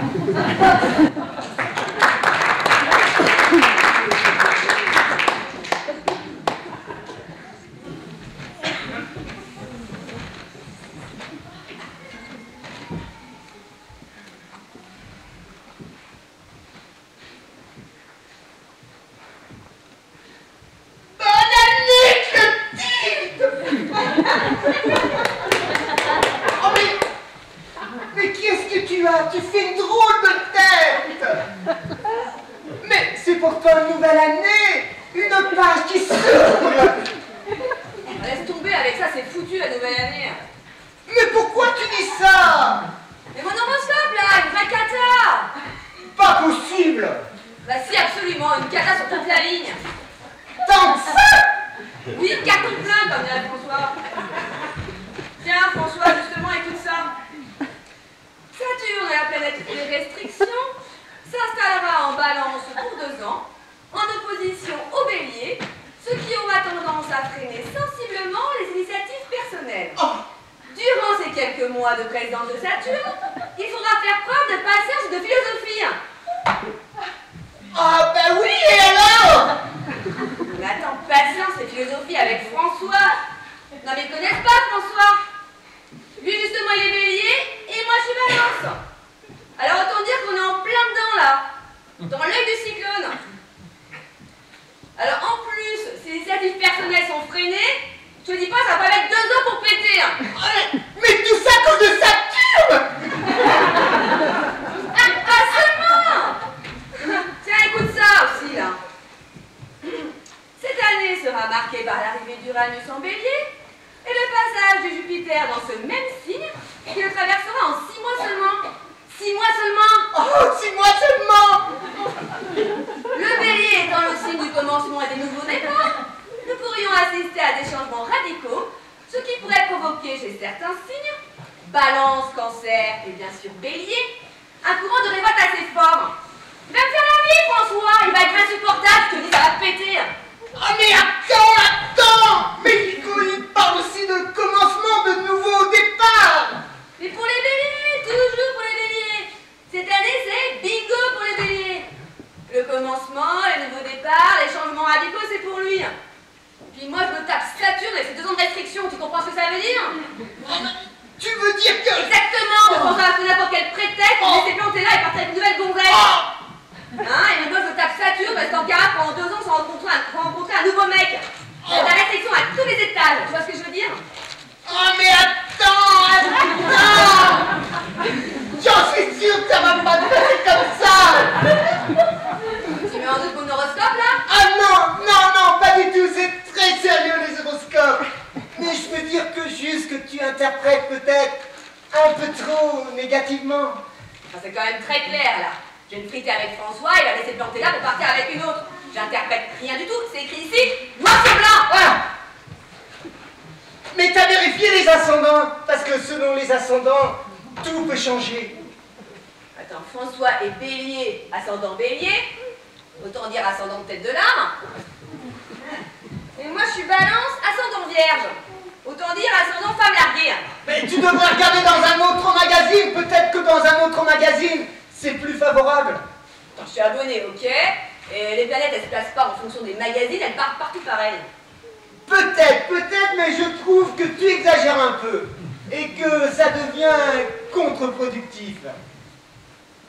Oh mais... Mais qu'est-ce que tu as? Tu fais une drôle de tête. Mais c'est pourtant une nouvelle année. Une page qui s'ouvre. Laisse tomber avec ça, c'est foutu la nouvelle année. Mais pourquoi tu dis ça? Mais mon horoscope là, une vraie cata. Pas possible. Bah si, absolument, une cata sur toute la ligne. Tant que ça. Oui, carton plein, comme dirait François. Tiens, François, justement, écoute ça. Saturne, la planète des restrictions, s'installera en balance pour deux ans, en opposition au bélier, ce qui aura tendance à freiner sensiblement les initiatives personnelles. Durant ces quelques mois de présence de Saturne, il faudra faire preuve de patience et de philosophie. Ah ben oui, et alors? Mais attends, patience et philosophie avec François. Non mais ils connaissent pas François. Lui justement il est bélier et moi je suis balance. Alors autant dire qu'on est en plein dedans là, dans l'œil du cyclone. Alors en plus, si les initiatives personnelles sont freinées, je te dis pas ça va pas mettre deux ans pour péter. Mais tout ça à cause de Saturne. Ah, pas seulement. Tiens, écoute ça aussi là. Cette année sera marquée par l'arrivée d'Uranus en bélier et le passage de Jupiter dans ce même signe qui le traversera en six mois seulement. Six mois seulement. Oh, six mois seulement. Le bélier étant le signe du commencement et des nouveaux départs, nous pourrions assister à des changements radicaux, ce qui pourrait provoquer chez certains signes, balance, cancer et bien sûr bélier, un courant de révolte assez fort. Il va me faire la vie, François, il va être insupportable, je te dis, ça va péter. Ah mais attends, attends. Mais Nico, il parle aussi de commencement de nouveaux départs. Mais pour les béliers, toujours pour les béliers. Cette année, c'est bingo pour les béliers. Le commencement, les nouveaux départs, les changements radicaux, c'est pour lui. Puis moi, je me tape Saturne avec ses deux ans de restriction, tu comprends ce que ça veut dire? Tu veux dire que... Exactement, on pense à n'importe quel prétexte, on laisse planter là et partir avec une nouvelle gonzesse. Hein, et moi, je me tape Saturne, reste en garage pendant deux ans sans rencontrer un, sans rencontrer un nouveau mec. La restriction à tous les étages, tu vois ce que je veux dire? Oh mais attends, attends. J'en suis sûr que ça va pas te passer comme ça. Tu mets en doute mon horoscope là? Ah non, non, non, pas du tout, c'est très sérieux les horoscopes. Mais je peux dire que juste que tu interprètes peut-être un peu trop négativement. Enfin, c'est quand même très clair là. J'ai une frité avec François, il va laisser planter là pour partir avec une autre. J'interprète rien du tout, c'est écrit ici, noir sur blanc. Ah. Mais t'as vérifié les ascendants, parce que selon les ascendants, tout peut changer. Attends, François est bélier, ascendant bélier, autant dire ascendant tête de l'âme. Et moi je suis balance, ascendant vierge, autant dire ascendant femme larguée. Mais tu devrais regarder dans un autre magazine, peut-être que dans un autre magazine, c'est plus favorable. Attends, je suis abonné, ok? Et les planètes elles se placent pas en fonction des magazines, elles partent partout pareil. Peut-être, peut-être, mais je trouve que tu exagères un peu et que ça devient contre-productif.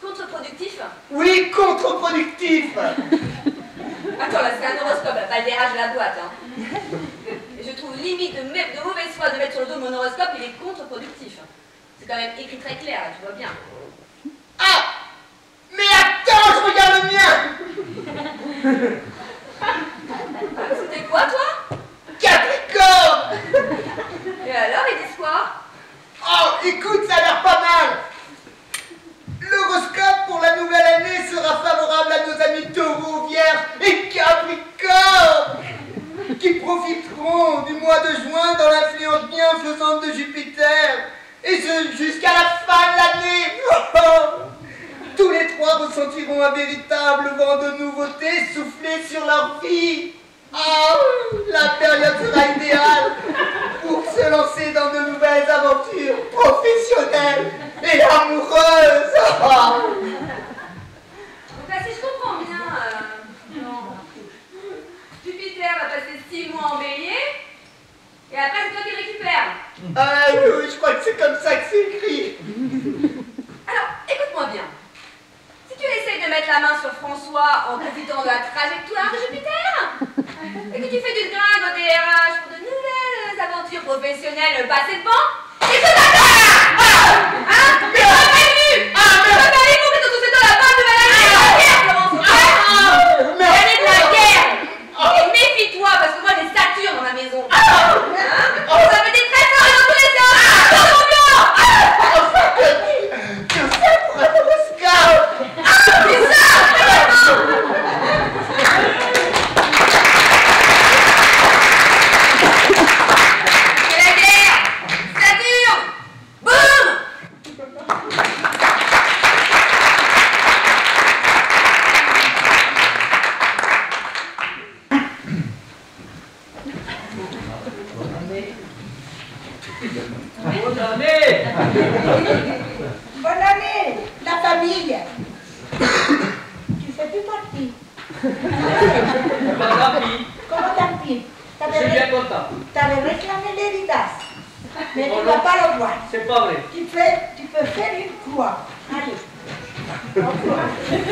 contre-productif. Oui, contre-productif. Attends, là, c'est un horoscope, là, pas le dérage de la boîte, hein. Et je trouve limite de, de mauvaise foi de mettre sur le dos de mon horoscope, il est contre-productif. C'est quand même écrit très clair, là, tu vois bien. Ah! Mais attends, je regarde le mien. C'était quoi, toi? Capricorne. Et alors, ils disent quoi? Oh, écoute, ça a l'air pas mal. L'horoscope pour la nouvelle année sera favorable à nos amis taureaux, vierges et capricornes, qui profiteront du mois de juin dans l'influence bienfaisante de Jupiter, et ce jusqu'à la fin de l'année. Tous les trois ressentiront un véritable vent de nouveauté souffler sur leur vie. Oh, la période sera idéale pour se lancer dans de nouvelles aventures professionnelles et amoureuses. Oh. Donc là, si je comprends bien, euh, non. Jupiter va passer six mois en bélier, et après c'est toi qui le récupères. Ah oui, je crois que c'est comme ça que c'est écrit. Alors, écoute-moi bien. Si tu essayes de mettre la main sur François en profitant de la trajectoire de Jupiter, et que tu fais du dingue au D R H pour de nouvelles aventures professionnelles passées devant, et que t'as hein? Mais t'as pas vu! Ah, mais t'as pas vu pour que tout c'est dans la bonne nouvelle année de la guerre, Florence! L'année de la guerre! Et méfie-toi, parce que moi j'ai Saturne dans ma maison. Hein? Ça veut dire très fort et dans tous les sens! Attention bien! Enfin, que tu sais pour un horoscope. C'est ça! C'est la guerre! Saturne! Boum! Bonne année. Bonne année, la famille. Tu fais plus partie. Madame Pi, Comment t'as pris? je suis bien content. T'avais réclamé l'héritage, mais tu Oh ne vas non. pas le voir. C'est pas vrai. Tu, fais, tu peux faire une croix. Allez. Au revoir.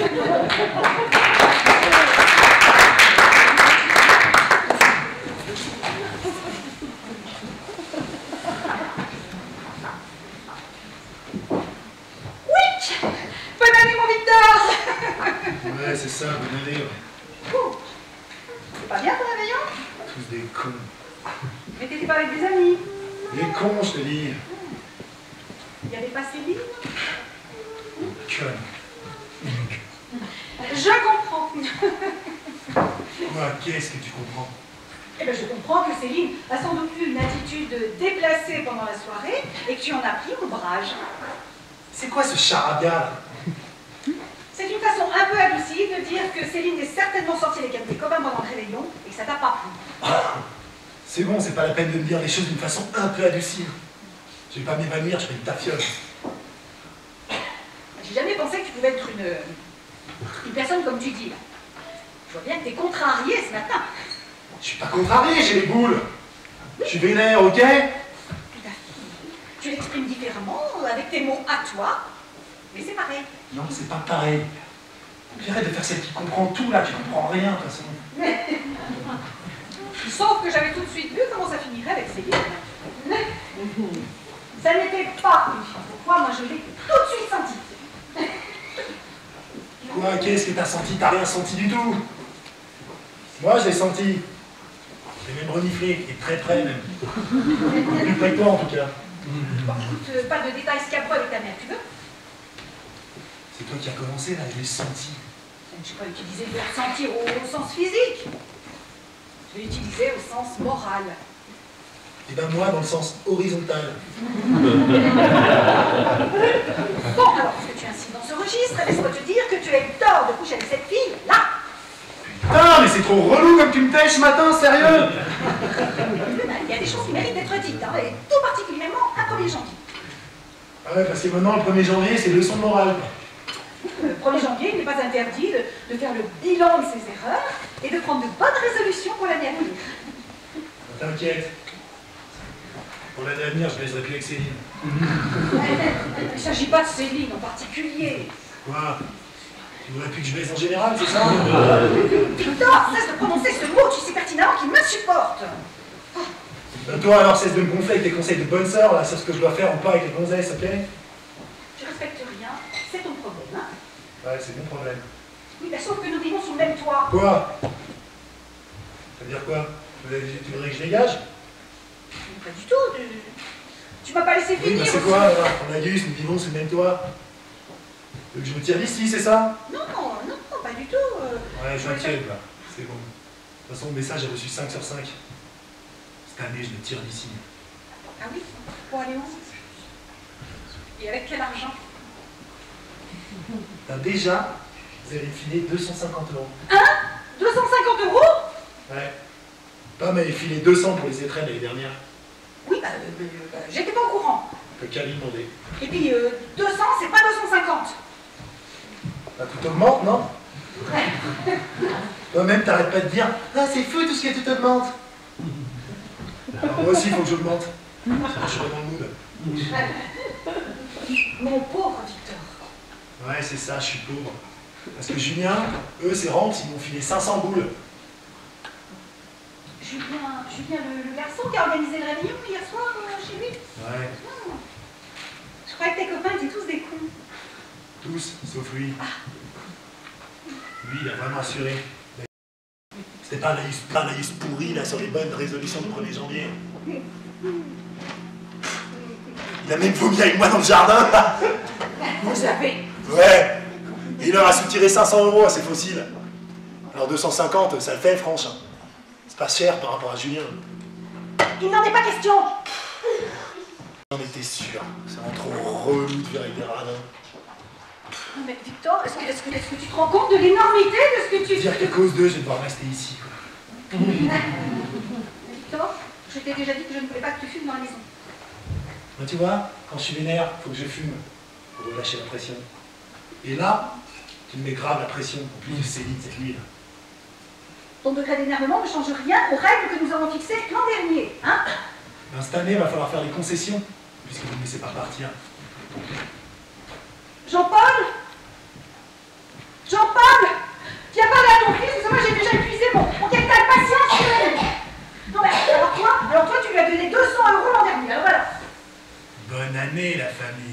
Bonne année, mon Victor! Ouais, c'est ça, bonne année. Ouais. Oh, c'est pas bien ton réveillon? Tous des cons. Mais t'étais pas avec des amis. Des cons, je te dis. Il y avait pas Céline? Conne. Je comprends. Quoi, qu'est-ce que tu comprends? Eh bien, je comprends que Céline a sans doute eu une attitude déplacée pendant la soirée et que tu en as pris ombrage. C'est quoi ce charabia là? C'est une façon un peu adoucie de dire que Céline est certainement sortie avec un de tes copains pendant le réveillon et que ça t'a pas plu. C'est bon, c'est pas la peine de me dire les choses d'une façon un peu adoucie. Je vais pas m'évanouir, je fais une tafiole. J'ai jamais pensé que tu pouvais être une, une personne comme tu dis là. Je vois bien que t'es contrarié ce matin. Je suis pas contrarié, j'ai les boules. Je suis vénère, ok? Tout à fait. Tu l'exprimes différemment, avec tes mots à toi, mais c'est pareil. Non, c'est pas pareil. Puis arrête de faire celle qui comprend tout là, tu comprends rien de toute façon. Sauf que j'avais tout de suite vu comment ça finirait avec Céline. Ça n'était pas une fille pour toi, moi je l'ai tout de suite senti. Quoi, qu'est-ce que t'as senti? T'as rien senti du tout. Moi, je l'ai senti. J'ai même reniflé, et très près même. Plus près que toi en tout cas. Bon, écoute, euh, pas de détails scabreux avec ta mère, tu veux? C'est toi qui as commencé là, je l'ai senti. Je n'ai pas utilisé le ressentir au sens physique. Je l'ai utilisé au sens moral. Et ben moi, dans le sens horizontal. Bon, alors, puisque tu insistes dans ce registre, laisse-moi te dire que tu as eu tort de coucher avec cette fille, là. Putain, mais c'est trop relou comme tu me tèches ce matin, sérieux? Il y a des choses qui méritent d'être dites, hein, et tout particulièrement un premier janvier. Ah ouais, parce que maintenant, le premier janvier, c'est leçon de morale. Le premier janvier, il n'est pas interdit de, de faire le bilan de ses erreurs et de prendre de bonnes résolutions pour l'année à venir. T'inquiète. Pour l'année à venir, je baiserai plus avec Céline. Il ne s'agit pas de Céline en particulier. Quoi? Tu voudrais plus que je baise en général, c'est ça? Victor, cesse de prononcer ce mot, tu sais pertinemment qu'il m'insupporte. Ben toi alors, cesse de me gonfler avec tes conseils de bonne sœur, là, sur ce que je dois faire ou pas avec les gonzesses, ok? Je respecte rien, c'est ton problème, hein? Ouais, c'est mon problème. Oui, mais sauf que nous vivons sous le même toit. Quoi? Ça veut dire quoi? Tu voudrais que je dégage? Pas du tout, tu, tu m'as pas laissé Oui, finir. bah c'est quoi alors? On a Gus, nous vivons sous le même toit. Tu veux que je me tire d'ici, c'est ça? Non, non, non, pas du tout. euh, Ouais, je voulais m'inquiète là, c'est bon. De toute façon, le message a reçu cinq sur cinq. Cette année, je me tire d'ici. Ah oui? Pour aller où? Et avec quel argent? T'as déjà filé deux cent cinquante euros. Hein? deux cent cinquante euros? Ouais. Pam m'avait filé deux cents pour les étrennes l'année dernière. Oui, bah, euh, euh, j'étais pas au courant. Que Cali demandait. Et puis, euh, deux cents, c'est pas deux cent cinquante. Bah, tout augmente, non? Toi-même, t'arrêtes pas de dire « Ah, c'est fou tout ce que tout augmente !» Moi aussi, il faut que j'augmente. Sinon, je serai dans le mood. Mon pauvre Victor. Ouais, c'est ça, je suis pauvre. Parce que Julien, eux, c'est rentes, ils m'ont filé cinq cents boules. Julien, Julien le, le garçon qui a organisé le réveillon hier soir euh, chez lui? Ouais. Non. Je croyais que tes copains étaient tous des cons. Tous, sauf lui. Lui, il a vraiment assuré. C'était pas un laïus, pas un laïus pourri, là, sur les bonnes résolutions du premier janvier. Il a même vomi avec moi dans le jardin. Vous avez... Ouais. Et il leur a soutiré cinq cents euros à ces fossiles. Alors deux cent cinquante, ça le fait, franchement. C'est pas cher par rapport à Julien. Il n'en est pas question. J'en étais sûr. C'est vraiment trop relou de faire avec des radins. Non mais Victor, est-ce que, est-ce que, est-ce que tu te rends compte de l'énormité de ce que tu... Dire qu'à cause d'eux, je vais devoir rester ici. Quoi. Victor, je t'ai déjà dit que je ne voulais pas que tu fumes dans la maison. Ben, tu vois, quand je suis vénère, faut que je fume pour relâcher la pression. Et là, tu me mets grave la pression. En plus, c'est vite cette nuit là. Ton degré d'énervement ne change rien aux règles que nous avons fixées l'an dernier, hein? Ben, cette année, il va falloir faire des concessions, puisque vous ne me laissez pas partir. Jean-Paul? Jean-Paul? Viens parler à ton fils, parce que moi j'ai déjà épuisé mon, mon capital patience. Non mais alors toi, alors toi tu lui as donné deux cents euros l'an dernier, alors voilà. Bonne année, la famille.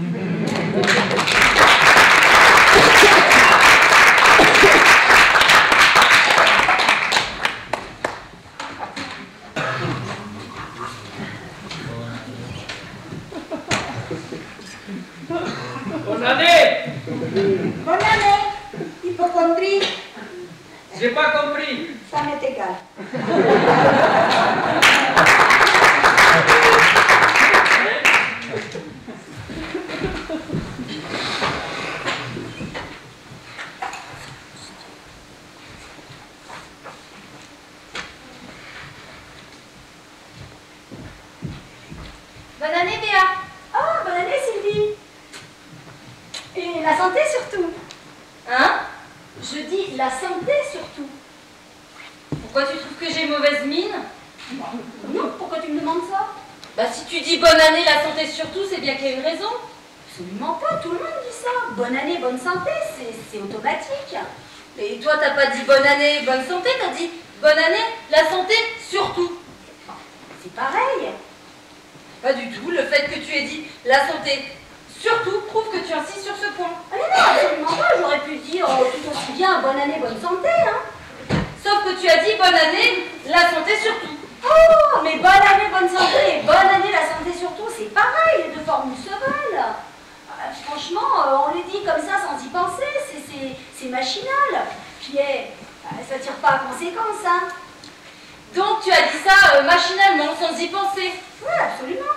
Bonne année! Bonne année, hypochondrie. J'ai pas compris. Ça m'est égal. Bonne année, Béa. Oh, bonne année Sylvie. Et la santé surtout. Hein? Je dis la santé surtout. Pourquoi tu trouves que j'ai mauvaise mine? Non, pourquoi tu me demandes ça? Bah si tu dis bonne année, la santé surtout, c'est bien qu'il y a une raison. Absolument pas, tout le monde dit ça. Bonne année, bonne santé, c'est automatique. Et toi, t'as pas dit bonne année, bonne santé, t'as dit bonne année, la santé surtout. C'est pareil. Pas du tout. Le fait que tu aies dit la santé surtout prouve que tu insistes sur ce point. Ah mais non, absolument pas. J'aurais pu dire oh, tout aussi bien bonne année, bonne santé. Hein. Sauf que tu as dit bonne année, la santé surtout. Oh, mais bonne année, bonne santé et bonne année, la santé surtout, c'est pareil. Les deux formules se valent. Euh, franchement, euh, on les dit comme ça sans y penser. C'est machinal. Puis, eh, euh, ça tire pas à conséquence. Hein. Donc tu as dit ça euh, machinalement, sans y penser. Oui, absolument.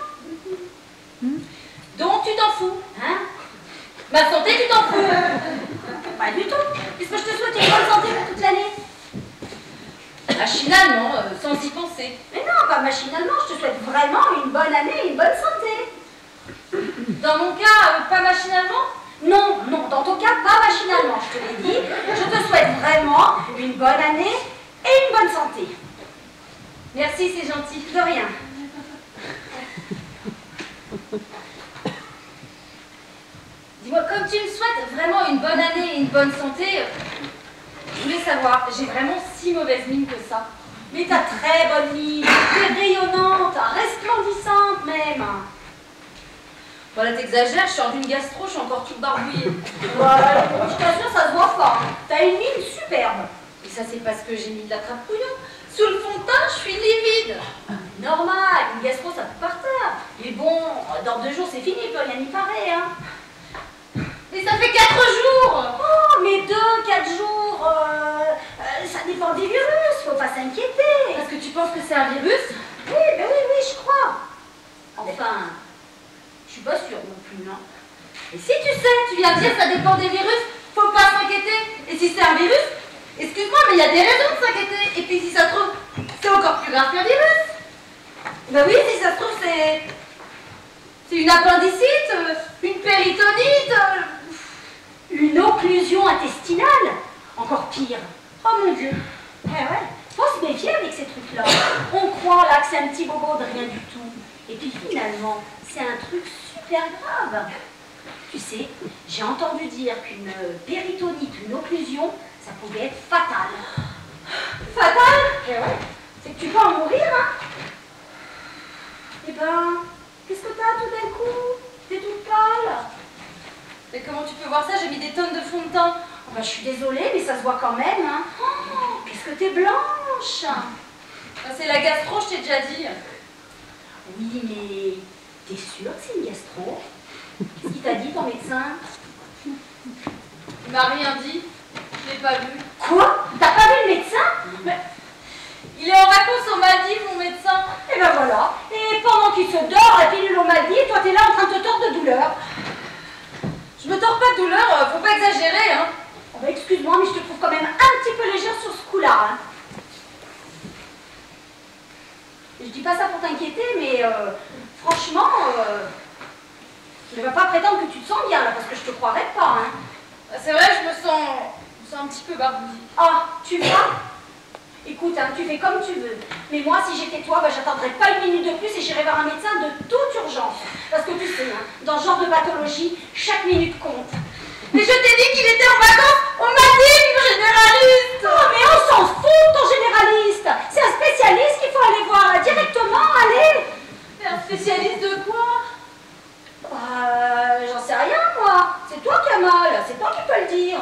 Donc tu t'en fous, Hein? ma santé tu t'en fous. Pas du tout, puisque je te souhaite une bonne santé pour toute l'année. Machinalement, euh, sans y penser. Mais non, pas machinalement, je te souhaite vraiment une bonne année et une bonne santé. Dans mon cas, euh, pas machinalement. Non, non, dans ton cas, pas machinalement, je te l'ai dit. Je te souhaite vraiment une bonne année et une bonne santé. Merci, c'est gentil. De rien. Dis-moi, comme tu me souhaites vraiment une bonne année et une bonne santé, je voulais savoir, j'ai vraiment si mauvaise mine que ça. Mais t'as très bonne mine, t'es rayonnante, resplendissante même. Voilà, t'exagères, je sors d'une gastro, je suis encore toute barbouillée. Ouais, je t'assure, ça se voit pas. Hein. T'as une mine superbe. Et ça, c'est parce que j'ai mis de la crapouillon. Sous le fond de teint, je suis livide. Normal, une gastro, ça peut par terre. Mais bon, dans deux jours, c'est fini, il peut rien y parer, hein. Mais ça fait quatre jours. Oh, mais deux, quatre jours, euh, euh, ça dépend des virus, faut pas s'inquiéter. Parce que tu penses que c'est un virus? Oui, ben oui, oui, je crois. Enfin, je suis pas sûre non plus, non. Et si tu sais, tu viens de dire ça dépend des virus, faut pas s'inquiéter. Et si c'est un virus, excuse-moi, mais il y a des raisons de s'inquiéter. Et puis si ça se trouve, c'est encore plus grave qu'un virus. Ben oui, si ça se trouve, c'est... C'est une appendicite, euh, une péritonite... Euh... Une occlusion intestinale. Encore pire. Oh mon Dieu. Eh ouais, faut se méfier avec ces trucs-là. On croit là que c'est un petit bobo de rien du tout. Et puis finalement, c'est un truc super grave. Tu sais, j'ai entendu dire qu'une péritonite, une occlusion, ça pouvait être fatal. Fatal? Eh ouais, c'est que tu peux en mourir, hein. Eh ben, qu'est-ce que t'as tout d'un coup? T'es toute pâle. Mais comment tu peux voir ça? J'ai mis des tonnes de fond de teint. Oh ben, je suis désolée, mais ça se voit quand même, hein. Oh, qu'est-ce que t'es blanche. Ben, c'est la gastro, je t'ai déjà dit. Oui, mais t'es sûre que c'est une gastro? Qu'est-ce qu'il t'a dit, ton médecin? Il m'a rien dit. Je l'ai pas vu. Quoi? T'as pas vu le médecin? Mais... Il est en vacances au Maldives, mon médecin. Et ben voilà. Et pendant qu'il se dort, la pilule au Maldives, toi t'es là en train de te tordre de douleur. Je me tords pas de douleur, faut pas exagérer, hein. Oh ben excuse-moi, mais je te trouve quand même un petit peu légère sur ce coup-là, hein. Je dis pas ça pour t'inquiéter, mais euh, franchement, euh, je ne vais pas prétendre que tu te sens bien là, parce que je te croirais pas, hein. C'est vrai, je me sens, je me sens un petit peu barbouillée. Ah, tu vois? Écoute, hein, tu fais comme tu veux. Mais moi, si j'étais toi, bah, j'attendrais pas une minute de plus et j'irais voir un médecin de toute urgence. Parce que tu sais, hein, dans ce genre de pathologie, chaque minute compte. Mais je t'ai dit qu'il était en vacances, on m'a dit, mon généraliste. Oh, mais on s'en fout, ton généraliste. C'est un spécialiste qu'il faut aller voir, là, directement, allez. Mais un spécialiste de quoi? Euh, j'en sais rien, moi. C'est toi qui as mal, c'est toi qui peux le dire.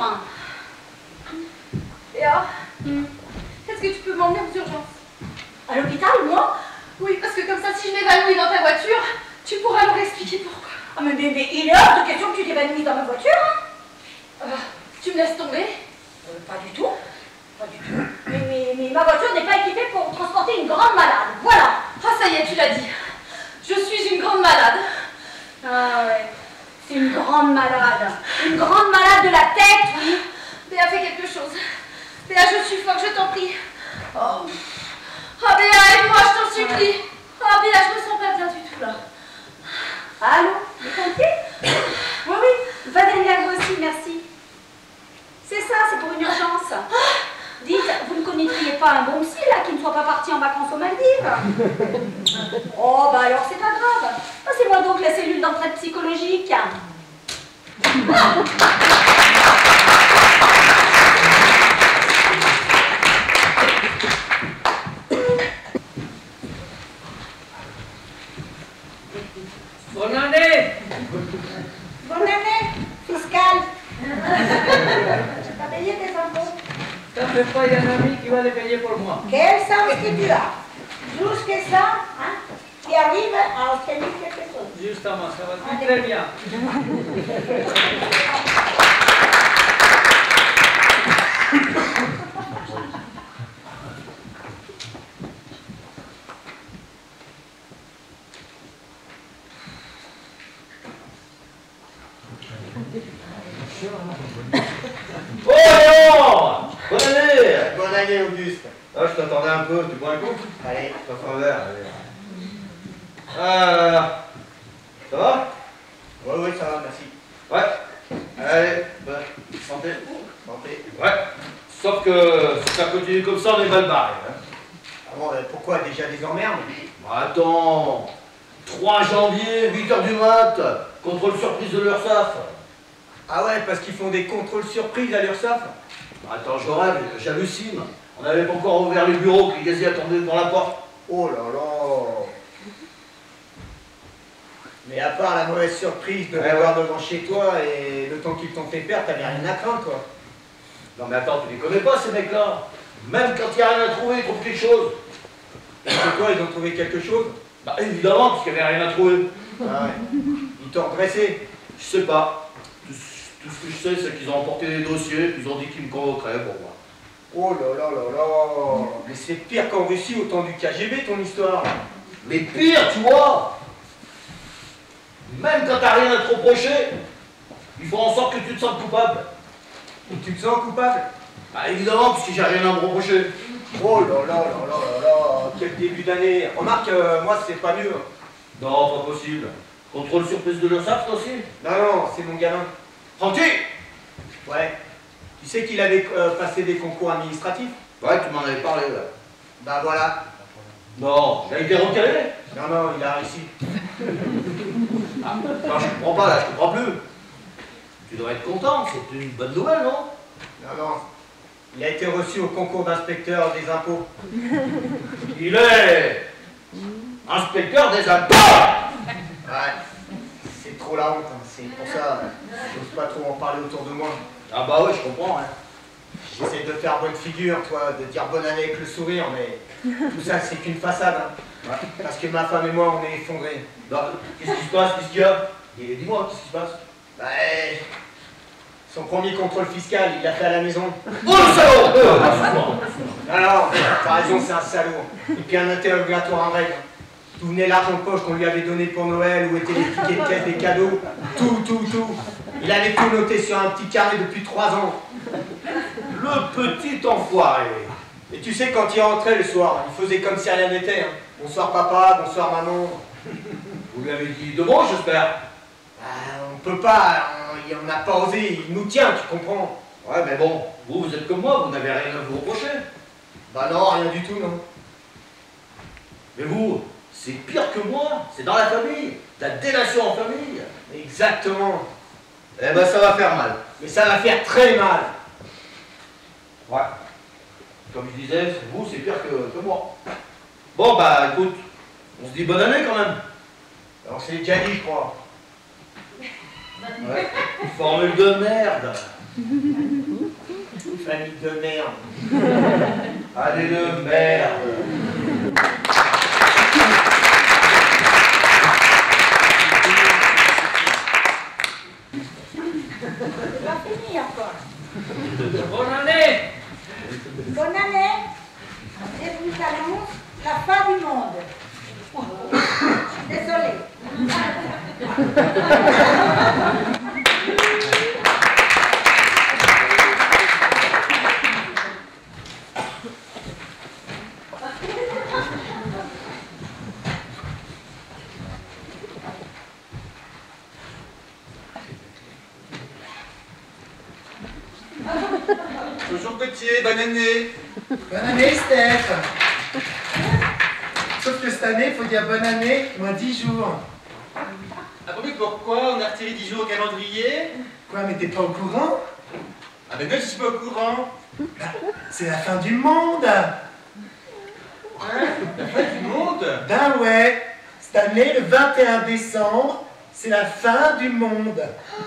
Léa, hmm. Est-ce que tu peux m'emmener aux urgences? À l'hôpital, moi? Oui, parce que comme ça, si je m'évanouis dans ta voiture, tu pourras leur expliquer pourquoi. Ah, mais, mais, mais il est hors de question que tu t'évanouisses dans ma voiture, hein? euh, Tu me laisses tomber? euh, Pas du tout. Pas du tout. Mais, mais, mais ma voiture n'est pas équipée pour transporter une grande malade. Voilà. Ah, ça y est, tu l'as dit. Je suis une grande malade. Ah ouais. C'est une grande malade. Une grande malade de la tête, oui. Béa, fais quelque chose. Béa, je suffoque, je t'en prie. Oh. Ah, Béa, aide-moi, je t'en supplie. Ah, Béa, je me sens pas bien du tout, là. Allô? Les pompiers? Oui, oui. Va derrière vous aussi, merci. C'est ça, c'est pour une urgence. Dites, vous ne connaîtriez pas un bon psy, là, qui ne soit pas parti en vacances aux Maldives? Oh, bah alors c'est pas grave. Passez-moi donc la cellule d'entraide psychologique. Bonne année! Bonne année, fiscal. T'as payé tes impôts? T'en fais pas, il y a un ami qui va les payer pour moi. Quel sens que tu as? Jusque ça, hein, qui arrive à obtenir quelque chose. Justement, ça va très, très bien. Oh Léon! Bonne année! Bonne année, Auguste. Ah, je t'attendais un peu, tu bois un coup? Allez. Je t'en fais un verre, allez. Ah, ça va? Oui, oui, ça va, merci. Ouais. Allez, bonne santé. Santé. Ouais. Sauf que si ça continue comme ça, on est mal barré. Hein. Ah bon, euh, pourquoi déjà des emmerdes? Bah, attends, trois janvier, huit heures du mat, contrôle surprise de l'URSSAF. Ah ouais, parce qu'ils font des contrôles surprises à l'URSSAF. Attends, je rêve, j'hallucine. On n'avait pas encore ouvert les bureaux, que les gaziers attendaient devant la porte. Oh là là. Mais à part la mauvaise surprise de Ouais, l'avoir devant chez toi et le temps qu'ils t'ont fait perdre, t'avais rien à craindre, toi. Non mais attends, tu les connais pas ces mecs-là. Même quand il n'y a rien à trouver, ils trouvent quelque chose. Et chez toi, ils ont trouvé quelque chose? Bah évidemment, parce qu'il n'y avait rien à trouver. Ah ouais. Ils t'ont redressé? Je sais pas. Tout, tout ce que je sais, c'est qu'ils ont emporté des dossiers, puis ils ont dit qu'ils me convoqueraient pour moi. Oh là là là là. Mais c'est pire qu'en Russie au temps du K G B, ton histoire. Mais pire, tu vois. Même quand t'as rien à te reprocher, il faut en sorte que tu te sentes coupable. Et tu te sens coupable? Bah évidemment, parce que j'ai rien à me reprocher. Oh là là là là là là. Quel début d'année. Remarque, euh, moi c'est pas mieux. Non, pas possible. Contrôle surprise de l'URSSAF, toi aussi? Non, non, c'est mon gamin. Francky! Ouais. Tu sais qu'il avait euh, passé des concours administratifs? Ouais, tu m'en avais parlé là. Bah voilà. Non, il a été recalé? Non, non, il a réussi. Ah, non, je comprends pas là, je comprends plus. Tu devrais être content, c'est une bonne nouvelle, non? Non, non. Il a été reçu au concours d'inspecteur des impôts. Il est inspecteur des impôts! Ouais. C'est trop la honte, hein. C'est pour ça, j'ose pas trop en parler autour de moi. Ah bah ouais, je comprends, hein. J'essaie de faire bonne figure, toi, de dire bonne année avec le sourire, mais tout ça, c'est qu'une façade, hein. Ouais. Parce que ma femme et moi, on est effondrés. Bah, qu'est-ce qui se passe? Qu'est-ce qu'il y a? Dis-moi, qu'est-ce qui se passe? Bah, son premier contrôle fiscal, il l'a fait à la maison. Oh le salaud! euh, Alors, t'as raison, c'est un salaud. Et puis un interrogatoire en règle. D'où venait l'argent de poche qu'on lui avait donné pour Noël, où étaient les tickets de caisse des cadeaux, tout, tout, tout. Il avait tout noté sur un petit carnet depuis trois ans. Le petit enfoiré. Et tu sais, quand il rentrait le soir, il faisait comme si rien n'était. Hein. Bonsoir papa, bonsoir maman. Vous lui avez dit deux mots, j'espère? Ah, on peut pas, on n'a pas osé, il nous tient, tu comprends? Ouais, mais bon, vous, vous êtes comme moi, vous n'avez rien à vous reprocher. Bah non, rien du tout, non. Mais vous, c'est pire que moi, c'est dans la famille. La délation en famille. Exactement. Eh ben, ça va faire mal. Mais ça va faire très mal. Ouais. Comme je disais, vous, c'est pire que, que moi. Bon, bah, écoute, on se dit bonne année quand même. Alors, c'est déjà dit, je crois. Ouais. Formule de merde. Famille de merde. Allez, de merde. C'est pas fini encore. Bonne année! Bonne année. Et je vous annonce la fin du monde. Désolée. Bonjour Gauthier, bonne année. Bonne année, Steph. Sauf que cette année, il faut dire bonne année, moins dix jours. Ah bon, mais pourquoi on a retiré dix jours au calendrier? Quoi, mais t'es pas au courant? Ah ben non, je suis pas au courant. Bah, c'est la fin du monde. Hein? La fin du monde? Ben ouais, cette année, le vingt et un décembre, c'est la fin du monde.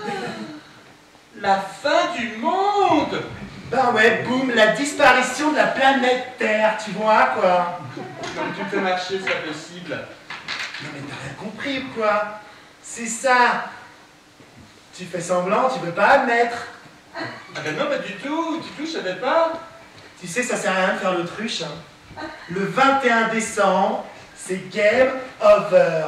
La fin du monde? Ben ouais, boum, la disparition de la planète Terre, tu vois, quoi. Comme tu peux marcher, c'est pas possible. Non mais t'as rien compris ou quoi? C'est ça. Tu fais semblant, tu veux pas admettre. Ah ben non, pas du tout, du tout, je savais pas. Tu sais, ça sert à rien de faire l'autruche. Hein. Le vingt et un décembre, c'est game over.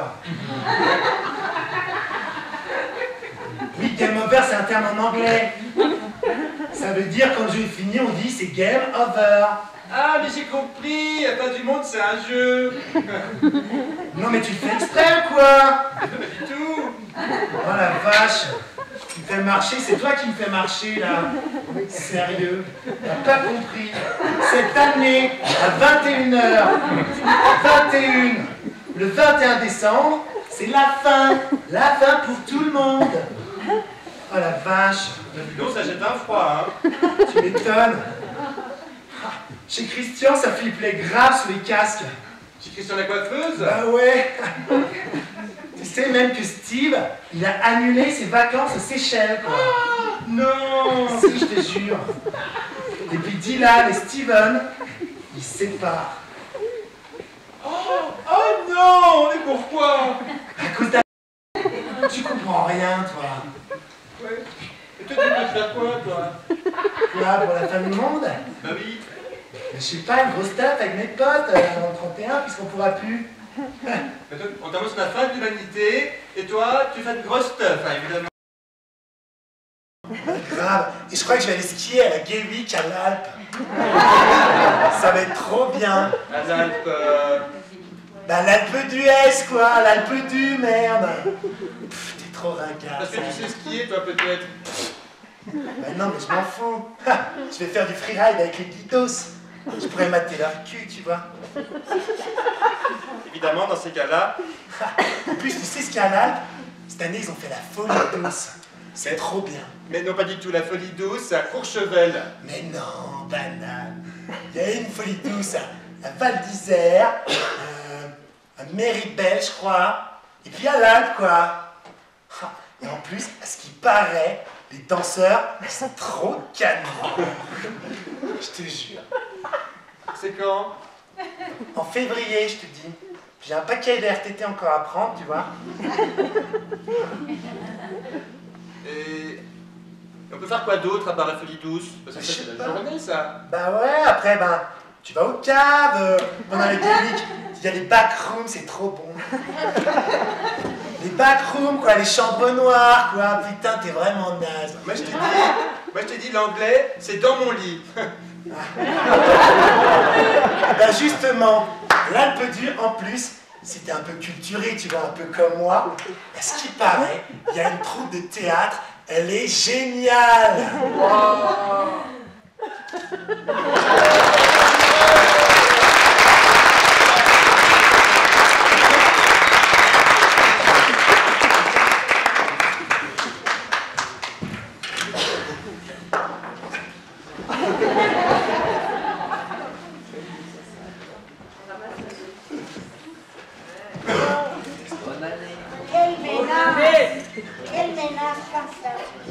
Oui, game over, c'est un terme en anglais. Ça veut dire quand le jeu est fini, on dit c'est game over. Ah, mais j'ai compris, la fin du monde, c'est un jeu. Non mais tu le fais exprès ou quoi? Non, pas du tout. Oh la vache. Tu me fais marcher, c'est toi qui me fais marcher là. Sérieux, t'as pas compris. Cette année, à vingt et une heures, vingt et une, le vingt et un décembre, c'est la fin. La fin pour tout le monde. Oh la vache. Dis donc, ça jette un froid, hein. Tu m'étonnes. Chez Christian, ça flippait grave sous les casques. Chez Christian la coiffeuse? Bah ouais. Tu sais même que Steve, il a annulé ses vacances aux Seychelles, quoi. Ah, non. Si, je te jure. Et puis Dylan et Steven, ils se séparent. Oh, oh non. Mais pourquoi? À cause d'un... Tu comprends rien, toi. Ouais. Et toi, tu veux faire quoi, toi? Quoi, pour la fin du monde? Bah oui. Je sais pas, une grosse tape avec mes potes euh, avant le trente et un, puisqu'on pourra plus. Mais toi, on t'annonce la fin de l'humanité, et toi, tu fais de grosses teufs, hein, évidemment. Grave. Et je crois que je vais aller skier à la Gay Week à l'Alpe. Ça va être trop bien. À l'Alpe... Euh... Bah l'Alpe d'Huez, quoi. L'Alpe du, merde. Pff, t'es trop ringard. Parce que tu sais skier, toi, peut-être. Bah non, mais je m'en fous. Je vais faire du freeride avec les guidos. Je pourrais mater leur cul, tu vois. Évidemment, dans ces cas-là... En plus, tu sais ce qu'il y a à l'Alpe? Cette année, ils ont fait la folie douce. C'est trop bien. Mais non, pas du tout. La folie douce, c'est à Courchevel. Mais non, banane. Il y a une folie douce à, à Val d'Isère, euh, à Méribel, je crois. Et puis à l'Alpe, quoi. Et en plus, à ce qui paraît, les danseurs, ils sont trop canons. Je te jure. C'est quand? En février, je te dis. J'ai un paquet de R T T encore à prendre, tu vois. Et on peut faire quoi d'autre à part la folie douce? Parce que ça, c'est la journée, ça. Bah ouais, après, ben, tu vas aux caves, euh, pendant les gimmick, il y a les backrooms, c'est trop bon. Les backrooms, quoi, les chambres noires, quoi. Putain, t'es vraiment naze. Moi, je te dis, moi, je te dis, l'anglais, c'est dans mon lit. Ben justement, l'Alpe d'Huez, en plus, c'était un peu culturé, tu vois, un peu comme moi. À ce qui paraît, il y a une troupe de théâtre, elle est géniale. Wow. Quel ménage! Quel ménage comme ça!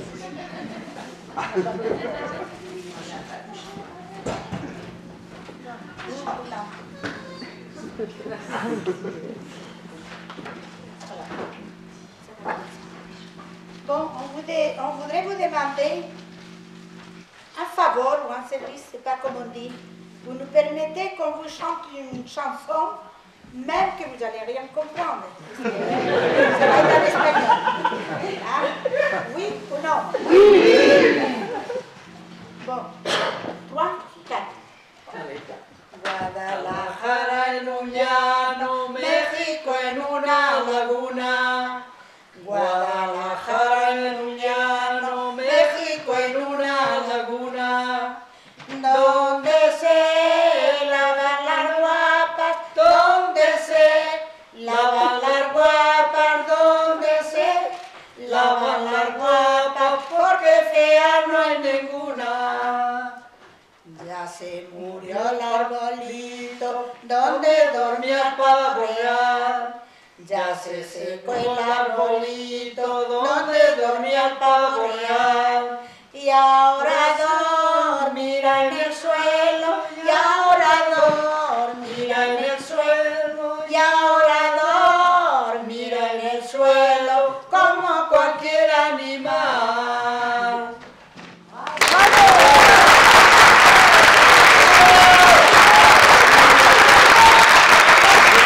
Bon, on voudrait, on voudrait vous demander un favor ou un service, c'est pas comme on dit. Vous nous permettez qu'on vous chante une chanson, même que vous n'allez rien comprendre. Ça va être en espagnol. Hein? Oui ou non? Oui! Bon, trois, quatre. Guadalajara en un llano, México en una laguna. Guadalajara en un llano, México en una laguna. Donde se lavan las guapas, donde se lavan las guapas, donde se lavan las guapas, porque feas no hay ninguna. Ya se murió el arbolito donde dormía el pavo real. Ya se secó el arbolito donde dormía el pavo real. Y ahora dormirá en el suelo, y ahora dormirá en el suelo, y ahora dormirá en el suelo como cualquier animal.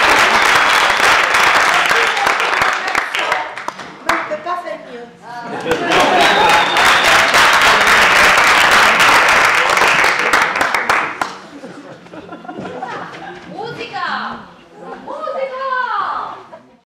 No, ne peut pas faire mieux.